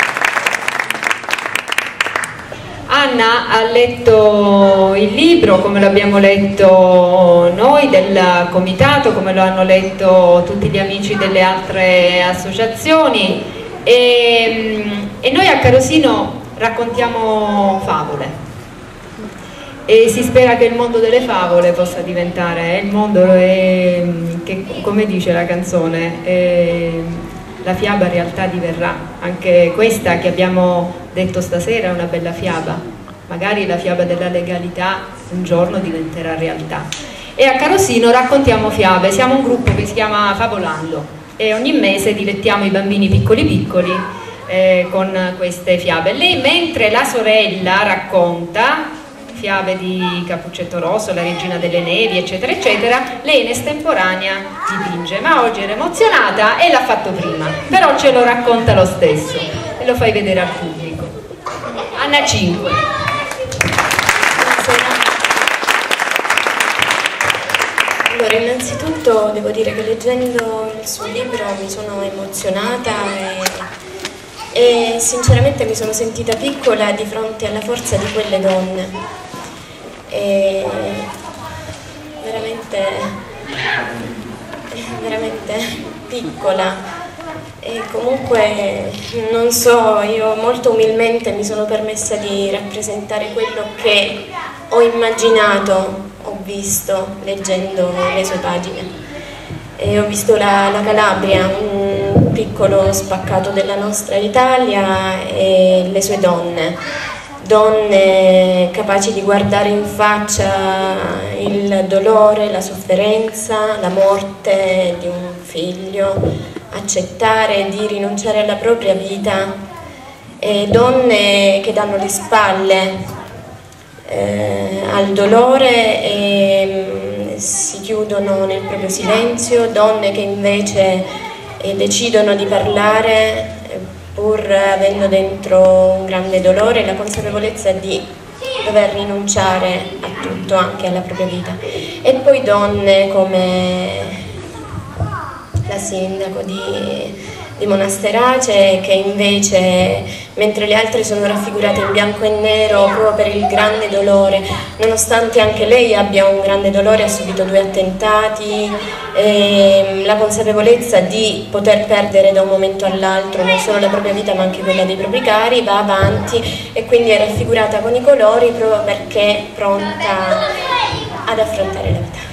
Speaker 1: Anna ha letto il libro come lo abbiamo letto noi del comitato, come lo hanno letto tutti gli amici delle altre associazioni, e, e noi a Carosino raccontiamo favole e si spera che il mondo delle favole possa diventare il mondo è, che, come dice la canzone, è, la fiaba in realtà diverrà. Anche questa che abbiamo detto stasera è una bella fiaba, magari la fiaba della legalità un giorno diventerà realtà. E a Carosino raccontiamo fiabe, siamo un gruppo che si chiama Favolando e ogni mese dilettiamo i bambini piccoli piccoli eh, con queste fiabe. Lei, mentre la sorella racconta fiabe di Cappuccetto Rosso, la Regina delle Nevi, eccetera eccetera, lei in estemporanea dipinge, ma oggi era emozionata e l'ha fatto prima, però ce lo racconta lo stesso e lo fai vedere al pubblico. Anna cinque.
Speaker 6: Allora, innanzitutto devo dire che leggendo il suo libro mi sono emozionata e, e sinceramente mi sono sentita piccola di fronte alla forza di quelle donne. E veramente, veramente piccola. E comunque, non so, io molto umilmente mi sono permessa di rappresentare quello che ho immaginato, ho visto leggendo le sue pagine. E ho visto la, la Calabria, un piccolo spaccato della nostra Italia, e le sue donne. Donne capaci di guardare in faccia il dolore, la sofferenza, la morte di un figlio, accettare di rinunciare alla propria vita, e donne che danno le spalle eh, al dolore e si chiudono nel proprio silenzio, donne che invece eh, decidono di parlare pur avendo dentro un grande dolore e la consapevolezza di dover rinunciare a tutto, anche alla propria vita. E poi donne come la sindaco di, di Monasterace, che invece, mentre le altre sono raffigurate in bianco e nero proprio per il grande dolore, nonostante anche lei abbia un grande dolore, ha subito due attentati, e la consapevolezza di poter perdere da un momento all'altro non solo la propria vita ma anche quella dei propri cari, va avanti e quindi è raffigurata con i colori proprio perché è pronta ad affrontare la vita.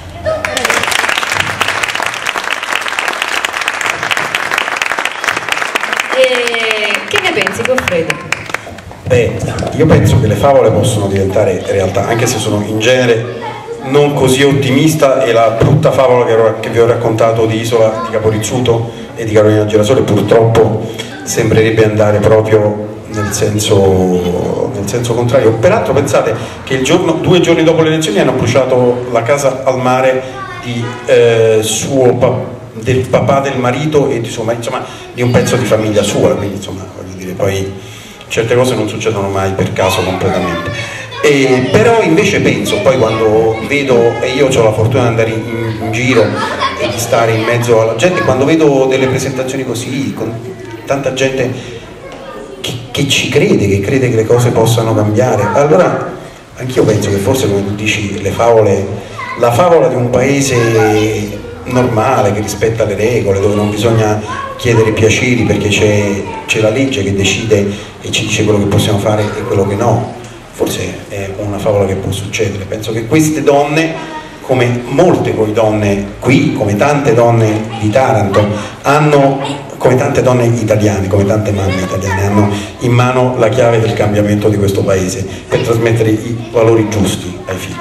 Speaker 1: E che ne pensi, Goffredo?
Speaker 7: Beh, io penso che le favole possono diventare realtà, anche se sono in genere non così ottimista, e la brutta favola che, che vi ho raccontato di Isola di Caporizzuto e di Carolina Girasole purtroppo sembrerebbe andare proprio nel senso, nel senso contrario. Peraltro pensate che il giorno, due giorni dopo le elezioni hanno bruciato la casa al mare di eh, suo papà, del papà del marito e di suo marito, insomma di un pezzo di famiglia sua, quindi insomma voglio dire, poi certe cose non succedono mai per caso completamente. E, però invece penso, poi quando vedo, e io ho la fortuna di andare in, in giro e di stare in mezzo alla gente, quando vedo delle presentazioni così, con tanta gente che, che ci crede, che crede che le cose possano cambiare, allora anch'io penso che forse, come tu dici, le favole, la favola di un paese normale, che rispetta le regole, dove non bisogna chiedere piaceri perché c'è la legge che decide e ci dice quello che possiamo fare e quello che no, forse è una favola che può succedere. Penso che queste donne, come molte poi donne qui, come tante donne di Taranto, hanno, come tante donne italiane, come tante mamme italiane, hanno in mano la chiave del cambiamento di questo paese per trasmettere i valori giusti ai figli.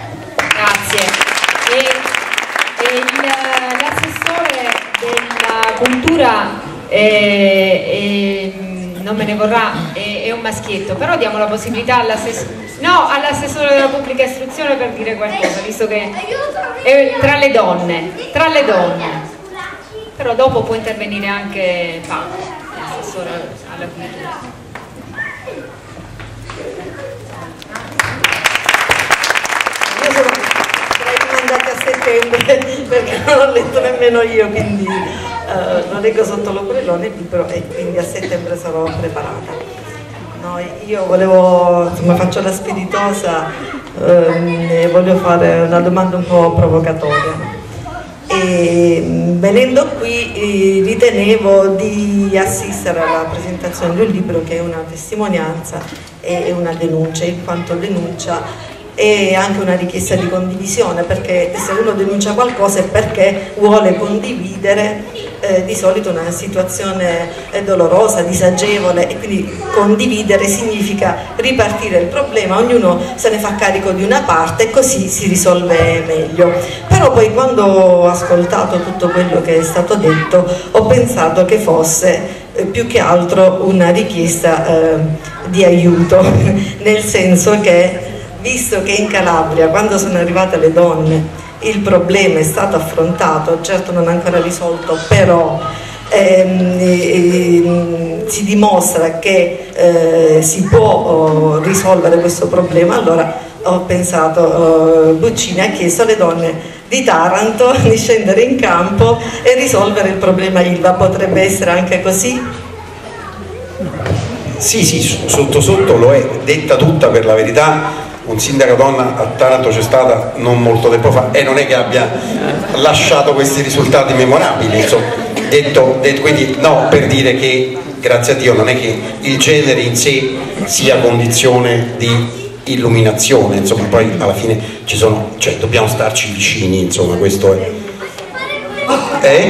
Speaker 1: Cultura eh, eh, non me ne vorrà, è, è un maschietto, però diamo la possibilità all'assessore no, all'assessore della pubblica istruzione per dire qualcosa, visto che è tra le donne, tra le donne, però dopo può intervenire anche Paolo, l'assessore alla cultura.
Speaker 12: Io sono rimandata a settembre perché non ho letto nemmeno io, quindi uh, lo leggo sotto l'ombrellone il libro e quindi a settembre sarò preparata. No, io volevo, insomma, faccio la spiritosa um, e voglio fare una domanda un po' provocatoria. E venendo qui eh, ritenevo di assistere alla presentazione di un libro che è una testimonianza e una denuncia, in quanto denuncia è anche una richiesta di condivisione, perché se uno denuncia qualcosa è perché vuole condividere eh, di solito una situazione eh, dolorosa, disagevole, e quindi condividere significa ripartire il problema, ognuno se ne fa carico di una parte e così si risolve meglio. Però poi quando ho ascoltato tutto quello che è stato detto ho pensato che fosse eh, più che altro una richiesta eh, di aiuto, nel senso che visto che in Calabria, quando sono arrivate le donne, il problema è stato affrontato, certo non ancora risolto, però ehm, ehm, si dimostra che eh, si può oh, risolvere questo problema, allora ho pensato, oh, Buccini ha chiesto alle donne di Taranto di scendere in campo e risolvere il problema Ilva. Potrebbe essere anche così?
Speaker 7: Sì, sì, sotto sotto lo è, detta tutta, per la verità. Un sindaco donna a Taranto c'è stata non molto tempo fa e non è che abbia lasciato questi risultati memorabili, insomma, detto, detto, quindi no, per dire che grazie a Dio non è che il genere in sé sia condizione di illuminazione, insomma, poi alla fine ci sono, cioè dobbiamo starci vicini, insomma, questo è. Eh?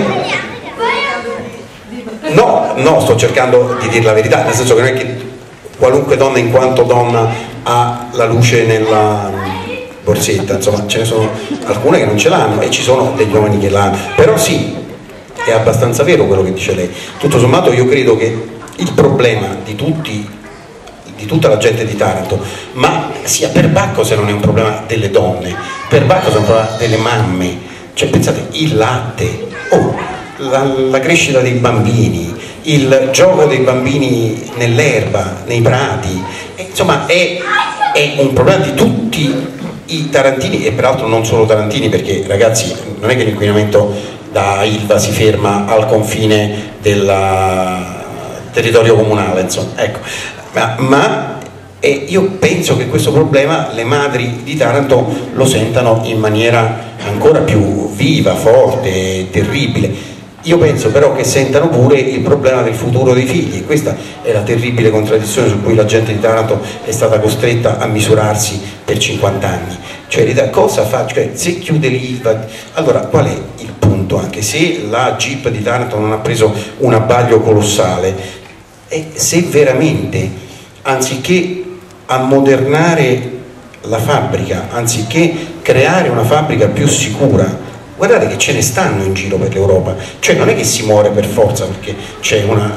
Speaker 7: No, no, sto cercando di dire la verità, nel senso che non è che qualunque donna in quanto donna ha la luce nella borsetta, insomma ce ne sono alcune che non ce l'hanno e ci sono degli uomini che l'hanno, però sì, è abbastanza vero quello che dice lei. Tutto sommato io credo che il problema di tutti, di tutta la gente di Taranto, ma sia per Bacco se non è un problema delle donne, per Bacco è un problema delle mamme, cioè pensate, il latte, oh, la, la crescita dei bambini, il gioco dei bambini nell'erba, nei prati, e, insomma è, è un problema di tutti i tarantini, e peraltro non solo tarantini, perché ragazzi non è che l'inquinamento da Ilva si ferma al confine del territorio comunale, insomma, ecco. ma, ma e io penso che questo problema le madri di Taranto lo sentano in maniera ancora più viva, forte, terribile. Io penso però che sentano pure il problema del futuro dei figli. Questa è la terribile contraddizione su cui la gente di Taranto è stata costretta a misurarsi per cinquanta anni. Cioè, cosa fa? Cioè, se chiude l'Ilva, allora qual è il punto? Anche se la Jeep di Taranto non ha preso un abbaglio colossale, e se veramente, anziché ammodernare la fabbrica, anziché creare una fabbrica più sicura, guardate che ce ne stanno in giro per l'Europa, cioè non è che si muore per forza perché c'è una,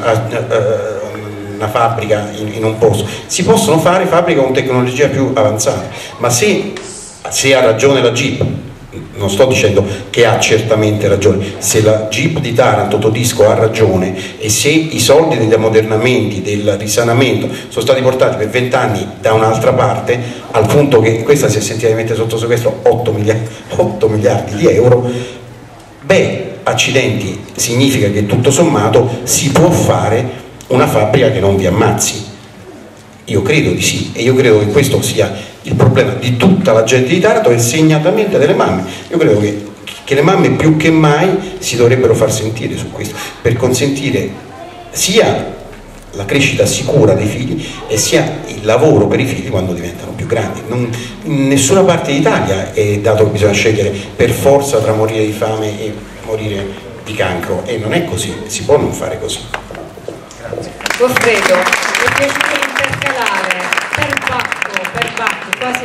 Speaker 7: una fabbrica in, in un posto, si possono fare fabbriche con tecnologia più avanzata, ma se, se ha ragione la Jeep, non sto dicendo che ha certamente ragione, se la Jeep di Taranto Todisco ha ragione e se i soldi degli ammodernamenti, del risanamento sono stati portati per vent'anni da un'altra parte, al punto che questa si è sentita di mettere sotto sequestro otto miliardi di euro, beh, accidenti, significa che tutto sommato si può fare una fabbrica che non vi ammazzi. Io credo di sì, e io credo che questo sia il problema di tutta la gente di Taranto e segnatamente delle mamme. Io credo che, che le mamme più che mai si dovrebbero far sentire su questo, per consentire sia la crescita sicura dei figli e sia il lavoro per i figli quando diventano più grandi. Non, in nessuna parte d'Italia è dato che bisogna scegliere per forza tra morire di fame e morire di cancro, e non è così, si può non fare così.
Speaker 1: Grazie. Goffredo, mi piace intercalare per Bacco, per Bacco, quasi,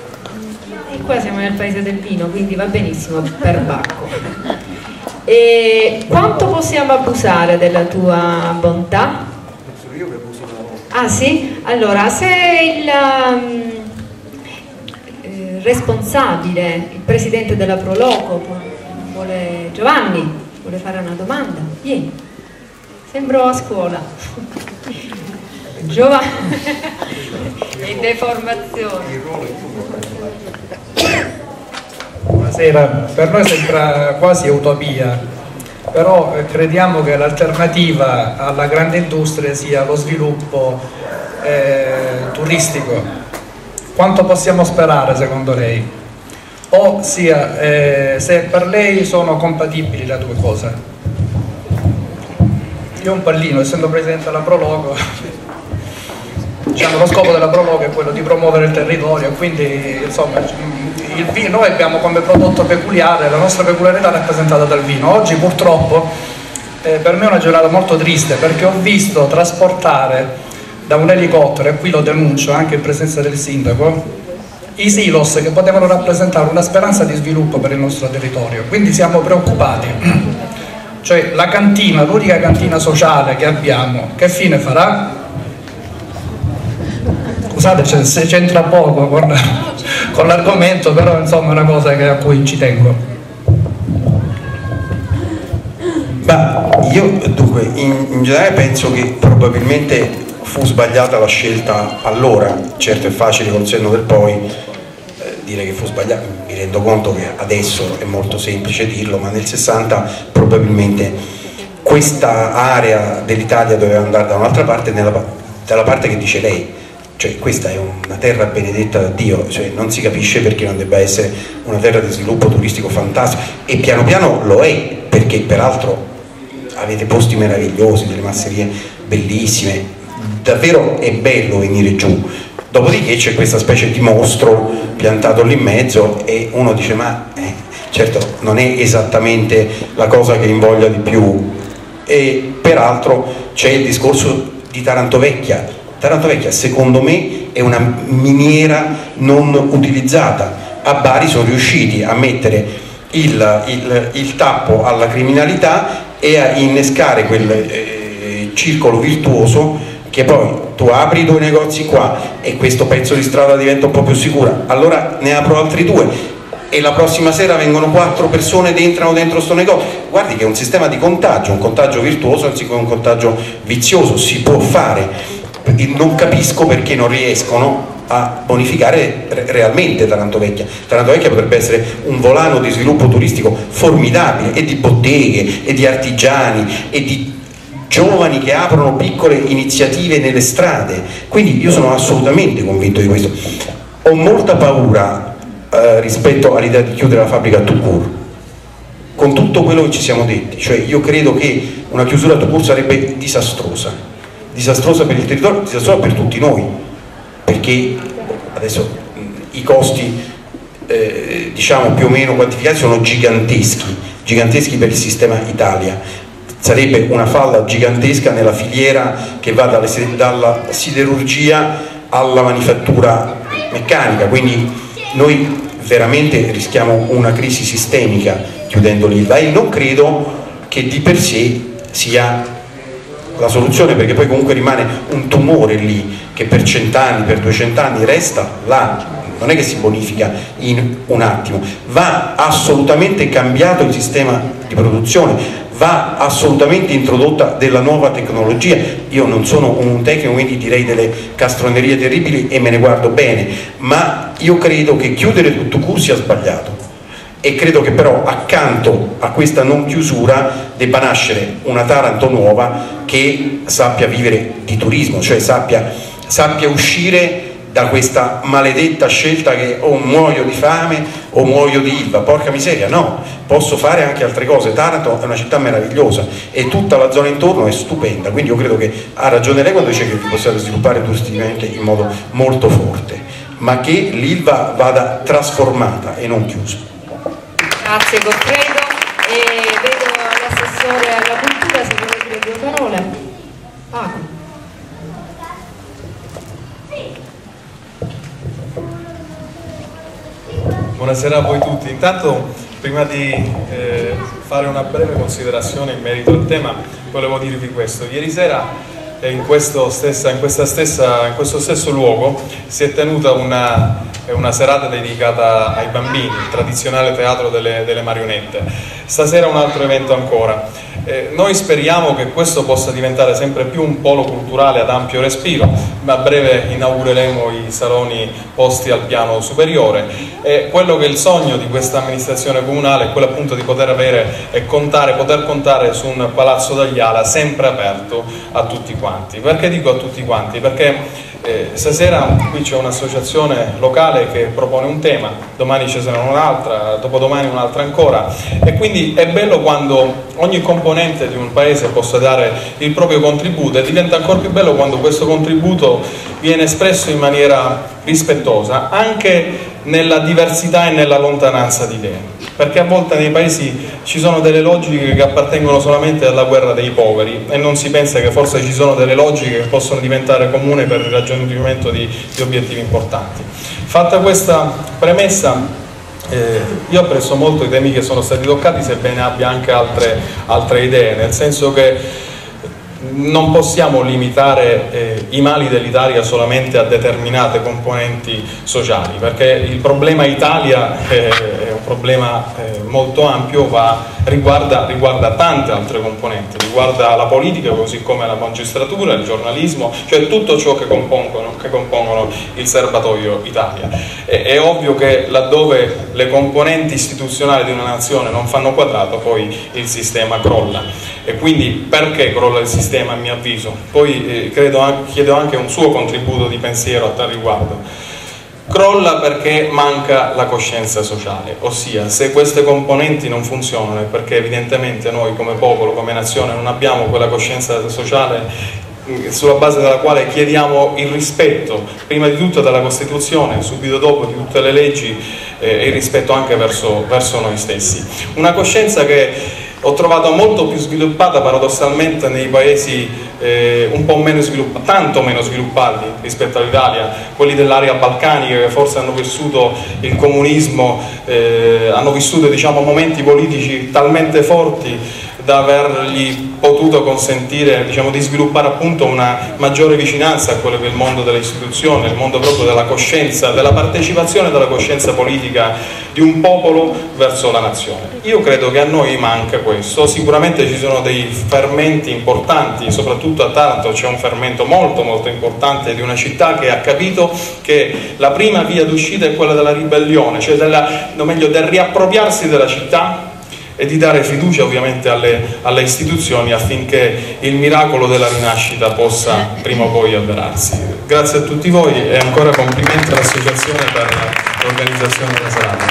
Speaker 1: e qua siamo nel paese del vino, quindi va benissimo per Bacco. E quanto possiamo abusare della tua bontà?
Speaker 7: Penso io che abuso della bontà.
Speaker 1: Ah sì? Allora, se il um, eh, responsabile, il presidente della Proloco vuole, Giovanni, vuole fare una domanda, vieni, sembro a scuola. Giovanni, in deformazione.
Speaker 13: Buonasera, per noi sembra quasi utopia, però crediamo che l'alternativa alla grande industria sia lo sviluppo eh, turistico. Quanto possiamo sperare secondo lei? o sia eh, se per lei sono compatibili le due cose. Io ho un pallino, essendo presidente della Prologo, diciamo, lo scopo della Prologo è quello di promuovere il territorio, quindi insomma il vino, noi abbiamo come prodotto peculiare, la nostra peculiarità rappresentata dal vino. Oggi purtroppo eh, per me è una giornata molto triste, perché ho visto trasportare da un elicottero, e qui lo denuncio anche in presenza del sindaco, i silos che potevano rappresentare una speranza di sviluppo per il nostro territorio. Quindi siamo preoccupati, cioè la cantina, l'unica cantina sociale che abbiamo, che fine farà? Scusate se c'entra poco con, con l'argomento, però insomma è una cosa che, a cui ci tengo.
Speaker 7: Ma io dunque in, in generale penso che probabilmente fu sbagliata la scelta allora. Certo è facile col senno del poi eh, dire che fu sbagliata, mi rendo conto che adesso è molto semplice dirlo, ma nel sessanta probabilmente questa area dell'Italia doveva andare da un'altra parte, nella, dalla parte che dice lei, cioè questa è una terra benedetta da Dio, cioè non si capisce perché non debba essere una terra di sviluppo turistico fantastico, e piano piano lo è, perché peraltro avete posti meravigliosi, delle masserie bellissime, davvero è bello venire giù. Dopodiché c'è questa specie di mostro piantato lì in mezzo e uno dice ma eh, certo non è esattamente la cosa che invoglia di più. E peraltro c'è il discorso di Taranto Vecchia. Taranto Vecchia secondo me è una miniera non utilizzata. A Bari sono riusciti a mettere il, il, il tappo alla criminalità e a innescare quel eh, circolo virtuoso che poi tu apri i tuoi negozi qua e questo pezzo di strada diventa un po' più sicura, allora ne apro altri due e la prossima sera vengono quattro persone ed entrano dentro sto negozio. Guardi che è un sistema di contagio, un contagio virtuoso anziché un contagio vizioso, si può fare. Non capisco perché non riescono a bonificare realmente Taranto Vecchia. Taranto Vecchia potrebbe essere un volano di sviluppo turistico formidabile, e di botteghe, e di artigiani, e di giovani che aprono piccole iniziative nelle strade. Quindi io sono assolutamente convinto di questo. Ho molta paura eh, rispetto all'idea di chiudere la fabbrica tout court, con tutto quello che ci siamo detti. Cioè io credo che una chiusura tout court sarebbe disastrosa, disastrosa per il territorio, disastrosa per tutti noi, perché adesso mh, i costi eh, diciamo più o meno quantificati sono giganteschi, giganteschi per il sistema Italia. Sarebbe una falla gigantesca nella filiera che va dalle, dalla siderurgia alla manifattura meccanica, quindi noi veramente rischiamo una crisi sistemica chiudendo l'Ilva, e non credo che di per sé sia la soluzione, perché poi comunque rimane un tumore lì che per cent'anni, per duecent'anni resta là, non è che si bonifica in un attimo. Va assolutamente cambiato il sistema di produzione, va assolutamente introdotta della nuova tecnologia. Io non sono un tecnico, quindi direi delle castronerie terribili e me ne guardo bene, ma io credo che chiudere tutto court sia sbagliato, e credo che però accanto a questa non chiusura debba nascere una Taranto nuova che sappia vivere di turismo, cioè sappia, sappia uscire da questa maledetta scelta che o muoio di fame o muoio di Ilva. Porca miseria, no, posso fare anche altre cose. Taranto è una città meravigliosa e tutta la zona intorno è stupenda, quindi io credo che ha ragione lei quando dice che vi possiate sviluppare turisticamente in modo molto forte, ma che l'Ilva vada trasformata e non chiusa.
Speaker 1: Grazie Goffredo, e vedo l'assessore alla cultura, se vuole dire due parole. Paco.
Speaker 14: Buonasera a voi tutti. Intanto, prima di eh, fare una breve considerazione in merito al tema, volevo dirvi questo. Ieri sera eh, in, questo stessa, in, questa stessa, in questo stesso luogo si è tenuta una, una serata dedicata ai bambini, il tradizionale teatro delle, delle marionette. Stasera un altro evento ancora. Eh, noi speriamo che questo possa diventare sempre più un polo culturale ad ampio respiro, ma a breve inaugureremo i saloni posti al piano superiore, e quello che è il sogno di questa amministrazione comunale è quello appunto di poter avere e contare, poter contare su un Palazzo Dagliala sempre aperto a tutti quanti. Perché dico a tutti quanti? Perché Eh, stasera qui c'è un'associazione locale che propone un tema, domani ce sarà un'altra, dopodomani un'altra ancora, e quindi è bello quando ogni componente di un paese possa dare il proprio contributo, e diventa ancora più bello quando questo contributo viene espresso in maniera rispettosa anche nella diversità e nella lontananza di idee, perché a volte nei paesi ci sono delle logiche che appartengono solamente alla guerra dei poveri e non si pensa che forse ci sono delle logiche che possono diventare comuni per il raggiungimento di, di obiettivi importanti. Fatta questa premessa, eh, io apprezzo molto i temi che sono stati toccati, sebbene abbia anche altre, altre idee, nel senso che non possiamo limitare eh, i mali dell'Italia solamente a determinate componenti sociali, perché il problema Italia eh, è un problema eh, molto ampio, va, riguarda, riguarda tante altre componenti, riguarda la politica così come la magistratura, il giornalismo, cioè tutto ciò che compongono, che compongono il serbatoio Italia. E, è ovvio che laddove le componenti istituzionali di una nazione non fanno quadrato, poi il sistema crolla. E quindi perché crolla il sistema, a mio avviso? Poi eh, credo anche, chiedo anche un suo contributo di pensiero a tal riguardo. Crolla perché manca la coscienza sociale, ossia se queste componenti non funzionano è perché evidentemente noi come popolo, come nazione non abbiamo quella coscienza sociale sulla base della quale chiediamo il rispetto prima di tutto della Costituzione, subito dopo di tutte le leggi, eh, e il rispetto anche verso, verso noi stessi. Una coscienza che ho trovato molto più sviluppata paradossalmente nei paesi eh, un po' meno sviluppati, tanto meno sviluppati rispetto all'Italia, quelli dell'area balcanica che forse hanno vissuto il comunismo, eh, hanno vissuto diciamo, momenti politici talmente forti da avergli potuto consentire diciamo, di sviluppare appunto una maggiore vicinanza a quello che è il mondo delle istituzioni, il mondo proprio della coscienza, della partecipazione, della coscienza politica di un popolo verso la nazione. Io credo che a noi manca questo, sicuramente ci sono dei fermenti importanti, soprattutto a Taranto c'è un fermento molto molto importante di una città che ha capito che la prima via d'uscita è quella della ribellione, cioè della, o meglio, del riappropriarsi della città e di dare fiducia ovviamente alle, alle istituzioni affinché il miracolo della rinascita possa prima o poi avverarsi. Grazie a tutti voi e ancora complimenti all'associazione per l'organizzazione della serata.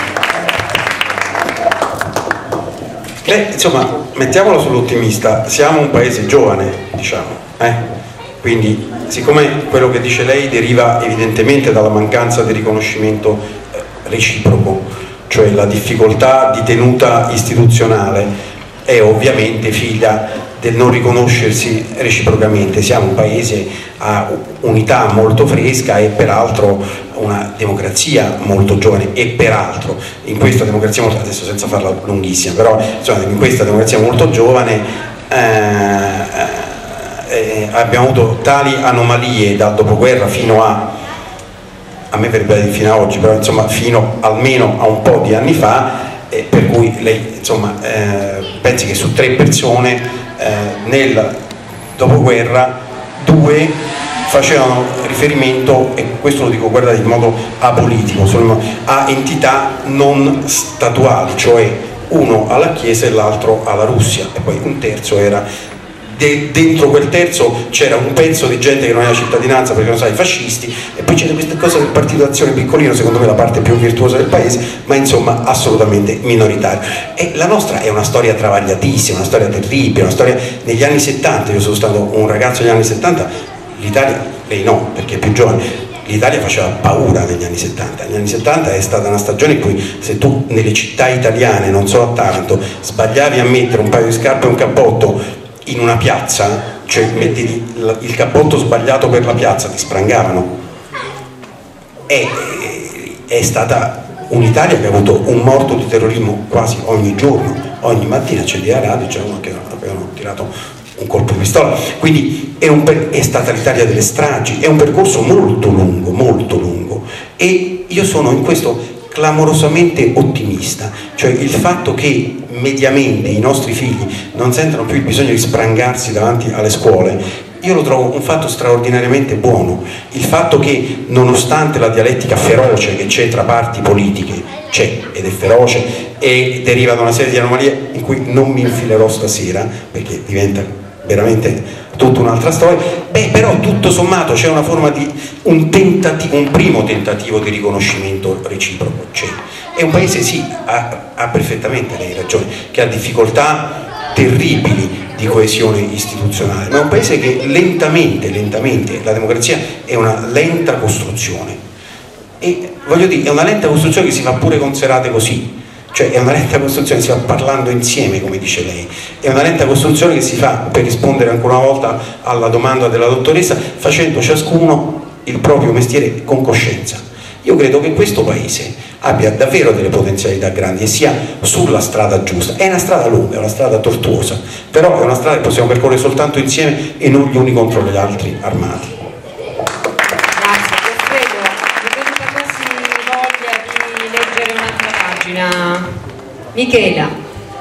Speaker 7: Beh, insomma, mettiamolo sull'ottimista, siamo un paese giovane, diciamo, eh? Quindi siccome quello che dice lei deriva evidentemente dalla mancanza di riconoscimento eh, reciproco, cioè la difficoltà di tenuta istituzionale è ovviamente figlia del non riconoscersi reciprocamente. Siamo un paese a unità molto fresca e peraltro una democrazia molto giovane e peraltro in questa democrazia, molto, adesso senza farla lunghissima, però insomma, in questa democrazia molto giovane eh, eh, abbiamo avuto tali anomalie dal dopoguerra fino a a me verrebbe da dire fino a oggi, però insomma fino almeno a un po' di anni fa, eh, per cui lei insomma eh, pensi che su tre persone eh, nel dopoguerra due facevano riferimento, e questo lo dico guardate in modo apolitico, a entità non statuali, cioè uno alla Chiesa e l'altro alla Russia, e poi un terzo era De, dentro quel terzo c'era un pezzo di gente che non aveva cittadinanza perché non sa i fascisti, e poi c'era questa cosa del partito d'azione piccolino, secondo me la parte più virtuosa del paese, ma insomma assolutamente minoritaria. E la nostra è una storia travagliatissima, una storia terribile, una storia negli anni settanta. Io sono stato un ragazzo negli anni settanta, l'Italia, lei no perché è più giovane, l'Italia faceva paura negli anni settanta. Negli anni settanta è stata una stagione in cui se tu nelle città italiane, non solo a Taranto, sbagliavi a mettere un paio di scarpe e un cappotto in una piazza, cioè metti il cappotto sbagliato per la piazza, ti sprangavano. È, è stata un'Italia che ha avuto un morto di terrorismo quasi ogni giorno, ogni mattina c'è di radio, c'è uno che avevano tirato un colpo di pistola, quindi è, un, è stata l'Italia delle stragi, è un percorso molto lungo, molto lungo, e io sono in questo clamorosamente ottimista, cioè il fatto che mediamente i nostri figli non sentono più il bisogno di sprangarsi davanti alle scuole, io lo trovo un fatto straordinariamente buono. Il fatto che nonostante la dialettica feroce che c'è tra parti politiche, c'è ed è feroce e deriva da una serie di anomalie in cui non mi infilerò stasera perché diventa veramente tutta un'altra storia. Beh, però tutto sommato c'è una forma di un, tentativo, un primo tentativo di riconoscimento reciproco. C'è. È un paese, sì, ha, ha perfettamente lei ragione, che ha difficoltà terribili di coesione istituzionale, ma è un paese che lentamente, lentamente, la democrazia è una lenta costruzione, e voglio dire, è una lenta costruzione che si fa pure con serate così, cioè è una lenta costruzione che si fa parlando insieme, come dice lei, è una lenta costruzione che si fa, per rispondere ancora una volta alla domanda della dottoressa, facendo ciascuno il proprio mestiere con coscienza. Io credo che questo paese abbia davvero delle potenzialità grandi e sia sulla strada giusta. È una strada lunga, è una strada tortuosa, però è una strada che possiamo percorrere soltanto insieme e non gli uni contro gli altri armati.
Speaker 1: Grazie, Goffredo. Mi è venuta quasi voglia di leggere un'altra pagina. Michela.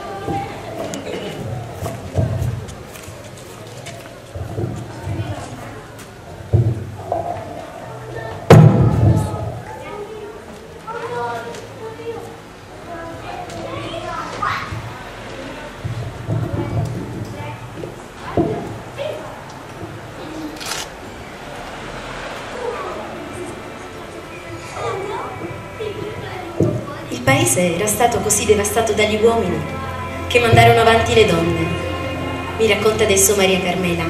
Speaker 6: Il paese era stato così devastato dagli uomini che mandarono avanti le donne. Mi racconta adesso Maria Carmela.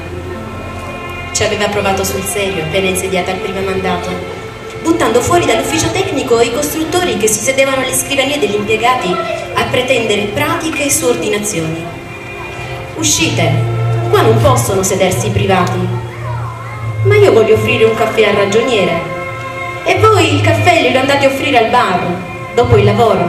Speaker 6: Ci aveva provato sul serio appena insediata al primo mandato, buttando fuori dall'ufficio tecnico i costruttori che si sedevano alle scrivanie degli impiegati a pretendere pratiche su ordinazioni. Uscite, qua non possono sedersi i privati. Ma io voglio offrire un caffè al ragioniere e voi il caffè glielo andate a offrire al bar dopo il lavoro.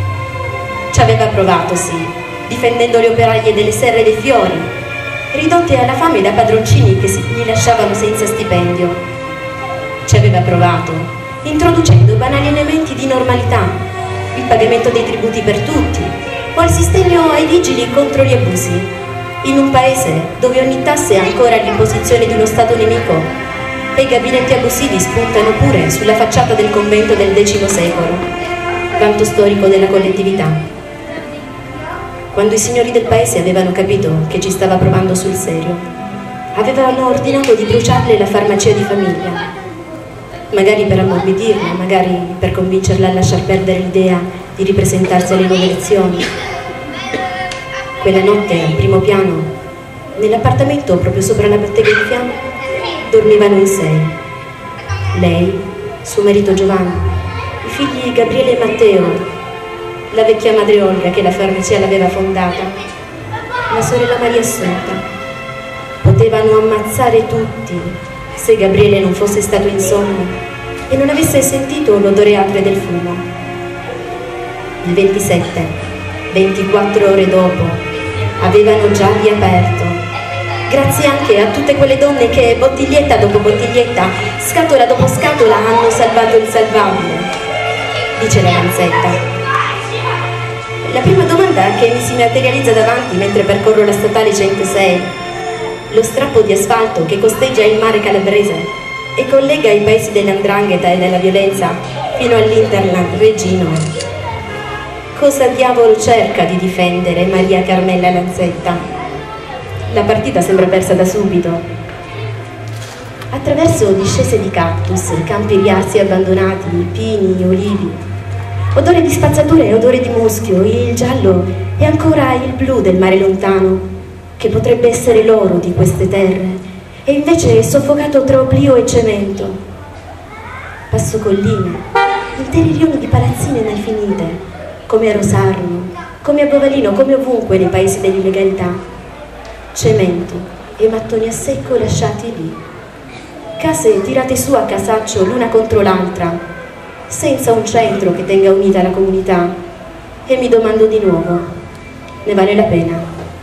Speaker 6: Ci aveva provato, sì, difendendo le operaie delle serre dei fiori, ridotte alla fame da padroncini che si, gli lasciavano senza stipendio. Ci aveva provato, introducendo banali elementi di normalità, il pagamento dei tributi per tutti, o il sostegno ai vigili contro gli abusi, in un paese dove ogni tassa è ancora l'imposizione di uno Stato nemico e i gabinetti abusivi spuntano pure sulla facciata del convento del decimo secolo, vanto storico della collettività. Quando i signori del paese avevano capito che ci stava provando sul serio, avevano ordinato di bruciarle la farmacia di famiglia, magari per ammorbidirla, magari per convincerla a lasciar perdere l'idea di ripresentarsi alle nuove elezioni. Quella notte, al primo piano, nell'appartamento proprio sopra la bottega di fiamma, dormivano in sei. Lei, suo marito Giovanni, i figli Gabriele e Matteo, la vecchia madre Olga che la farmacia l'aveva fondata, la sorella Maria Assunta. Potevano ammazzare tutti se Gabriele non fosse stato insonne e non avesse sentito l'odore acre del fumo. Il ventisette, ventiquattro ore dopo, avevano già riaperto, grazie anche a tutte quelle donne che bottiglietta dopo bottiglietta, scatola dopo scatola hanno salvato il salvabile, dice la Lanzetta. La prima domanda che mi si materializza davanti mentre percorro la statale centosei, lo strappo di asfalto che costeggia il mare calabrese e collega i paesi dell'andrangheta e della violenza fino all'Interland Reggino. Cosa diavolo cerca di difendere Maria Carmela Lanzetta? La partita sembra persa da subito. Attraverso discese di cactus, campi riarsi abbandonati, pini, olivi, odore di spazzatura e odore di muschio, il giallo e ancora il blu del mare lontano, che potrebbe essere l'oro di queste terre, e invece è soffocato tra oblio e cemento. Passo colline, interi rioni di palazzine infinite, come a Rosarno, come a Bovalino, come ovunque nei paesi dell'illegalità. Cemento e mattoni a secco lasciati lì. Case tirate su a casaccio l'una contro l'altra, senza un centro che tenga unita la comunità. E mi domando di nuovo, ne vale la pena?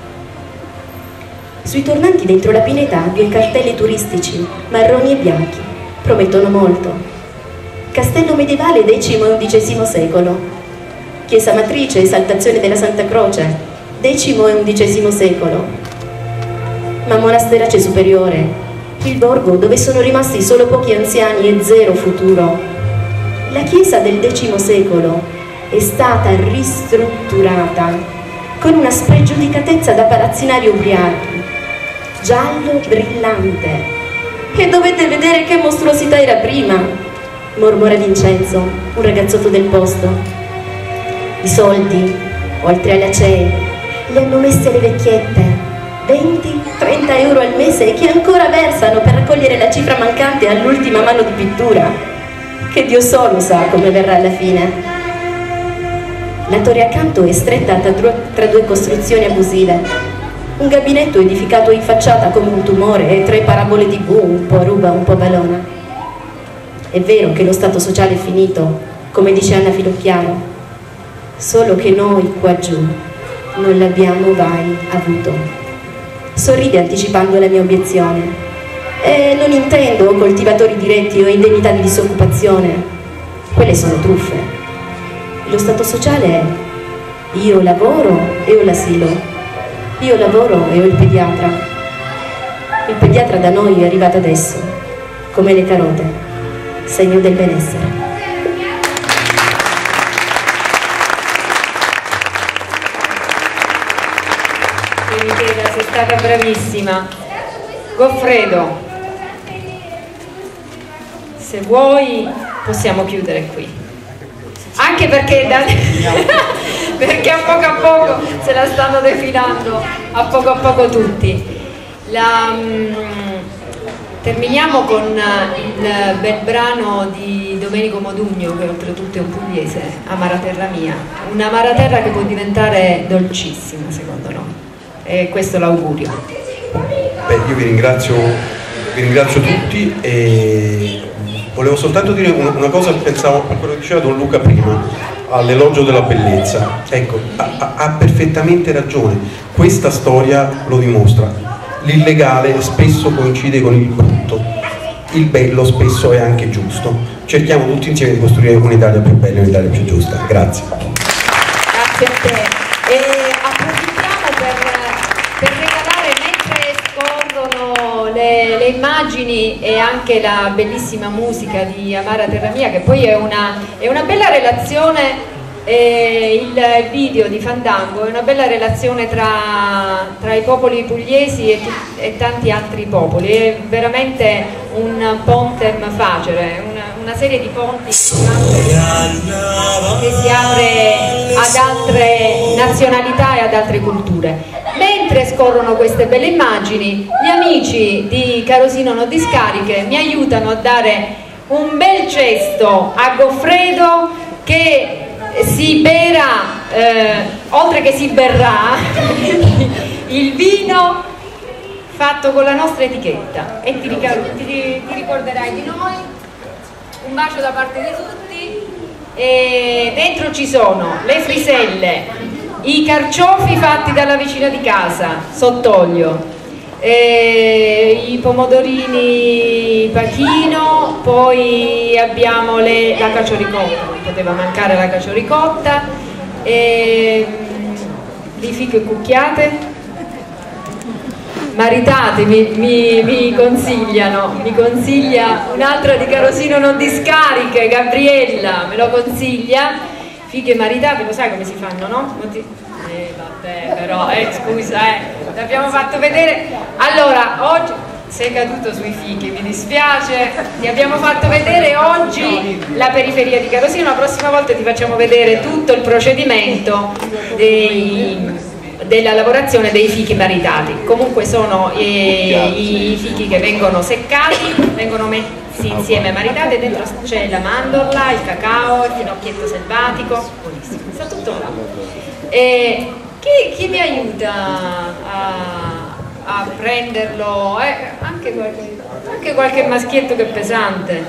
Speaker 6: Sui tornanti dentro la pineta due cartelli turistici, marroni e bianchi, promettono molto. Castello medievale decimo e undicesimo secolo, chiesa matrice, esaltazione della Santa Croce, decimo e undicesimo secolo. Ma monasterace superiore, il borgo dove sono rimasti solo pochi anziani e zero futuro. La chiesa del decimo secolo è stata ristrutturata con una spregiudicatezza da palazzinari ubriachi, giallo brillante. E dovete vedere che mostruosità era prima, mormora Vincenzo, un ragazzotto del posto. I soldi, oltre alla C E, li hanno messi alle vecchiette, venti trenta euro al mese, che ancora versano per raccogliere la cifra mancante all'ultima mano di pittura, che Dio solo sa come verrà alla fine. La torre accanto è stretta tra due costruzioni abusive, un gabinetto edificato in facciata come un tumore e tre parabole tivù, un po' ruba, un po' balona. È vero che lo stato sociale è finito, come dice Anna Filocchiaro, solo che noi qua giù non l'abbiamo mai avuto. Sorride anticipando la mia obiezione. E non intendo coltivatori diretti o indennità di disoccupazione, quelle sono truffe. Lo stato sociale è: io lavoro e ho l'asilo, io lavoro e ho il pediatra. Il pediatra da noi è arrivato adesso, come le carote, segno del benessere.
Speaker 1: Sì, Michela, sei stata bravissima. Goffredo, se vuoi possiamo chiudere qui, anche perché da... perché a poco a poco se la stanno defilando a poco a poco tutti. La, um, terminiamo con il bel brano di Domenico Modugno, che oltretutto è un pugliese, Amara terra mia, un'amara terra che può diventare dolcissima secondo noi, e questo è l'augurio.
Speaker 7: Beh, io vi ringrazio, vi ringrazio tutti e volevo soltanto dire una cosa, pensavo a quello che diceva Don Luca prima, all'elogio della bellezza. Ecco, ha, ha perfettamente ragione, questa storia lo dimostra. L'illegale spesso coincide con il brutto, il bello spesso è anche giusto. Cerchiamo tutti insieme di costruire un'Italia più bella e un'Italia più giusta. Grazie.
Speaker 1: Grazie a te. E approfittiamo per, per regalare, mentre scorrono le, le immagini e anche la bellissima musica di Amara terra mia, che poi è una, è una bella relazione, eh, il video di Fandango è una bella relazione tra, tra i popoli pugliesi e, e tanti altri popoli, è veramente un pontem facere, una, una serie di ponti che si apre ad altre nazionalità e ad altre culture. Mentre scorrono queste belle immagini, gli amici di Carosino No Discariche mi aiutano a dare un bel gesto a Goffredo, che si bera, eh, oltre che si berrà, il vino fatto con la nostra etichetta, e ti, ti, ti ricorderai di noi. Un bacio da parte di tutti. E dentro ci sono le friselle, i carciofi fatti dalla vicina di casa, sott'olio, e i pomodorini pachino, poi abbiamo le, la cacio ricotta, non poteva mancare la cacio ricotta, e le fiche cucchiate. Maritate, mi, mi, mi consigliano, mi consiglia un'altra di Carosino Non Discariche, Gabriella, me lo consiglia. Fighe maritate, lo sai come si fanno, no? Non ti... Eh vabbè, però, eh, scusa, eh, l'abbiamo fatto vedere. Allora, oggi sei caduto sui fichi, mi dispiace, ti abbiamo fatto vedere oggi la periferia di Carosino, la prossima volta ti facciamo vedere tutto il procedimento dei... della lavorazione dei fichi maritati. Comunque sono eh, i fichi che vengono seccati, vengono messi insieme maritati, e dentro c'è la mandorla, il cacao, il finocchietto selvatico, buonissimo, sta tutto là. E chi, chi mi aiuta a, a prenderlo? Eh, anche, qualche, anche qualche maschietto che è pesante.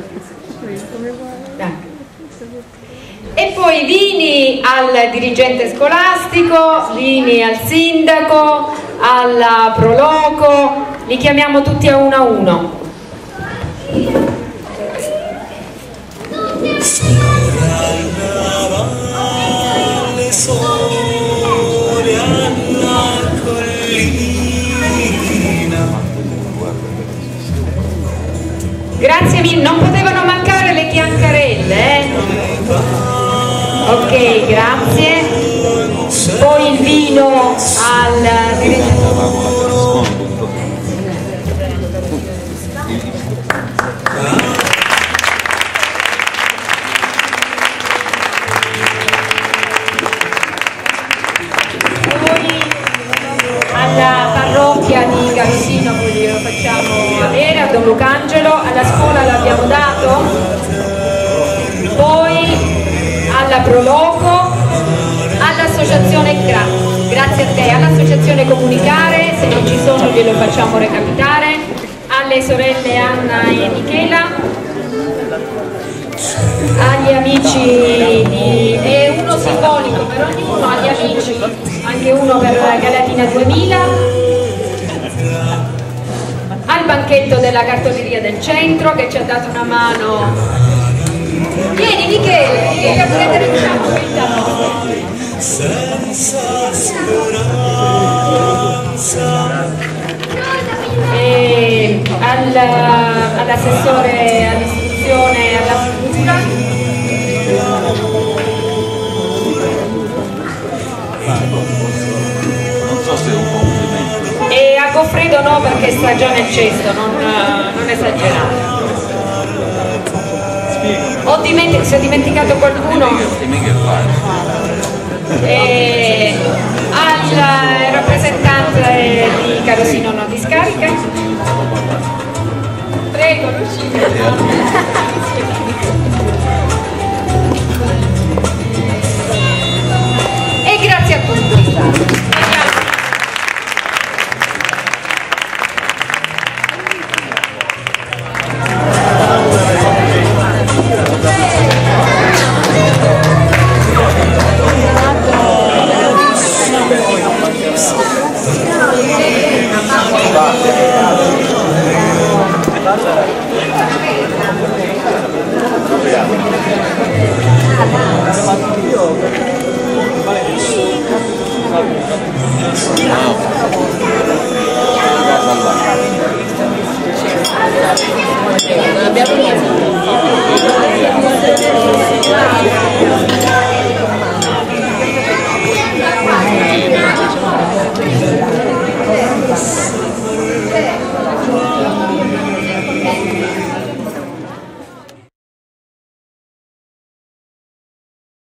Speaker 1: Dai. E poi vini al dirigente scolastico, vini al sindaco, alla Proloco, li chiamiamo tutti a uno a uno. Grazie mille, non potevano mancare le chiancarelle, eh? Ok, grazie. Poi il vino al dirigente. Notizia di Carosino poi glielo facciamo avere a Don Lucangelo, alla scuola l'abbiamo dato, poi alla Proloco, all'associazione Gra grazie a te, all'associazione Comunicare, se non ci sono glielo facciamo recapitare, alle sorelle Anna e Michela, agli amici di, e uno simbolico per ognuno, agli amici, anche uno per Galatina duemila, al banchetto della cartoleria del centro che ci ha dato una mano. Vieni Michele, vieni a prendere il campo da noi. E all'assessore all'istruzione e alla cultura,
Speaker 15: non so se è un complimento,
Speaker 1: e a Goffredo no, perché sta già nel cesto, non, non esagerare. Ho dimenticato, si è dimenticato qualcuno? E al rappresentante di Carosino No Discarica, prego Lucia.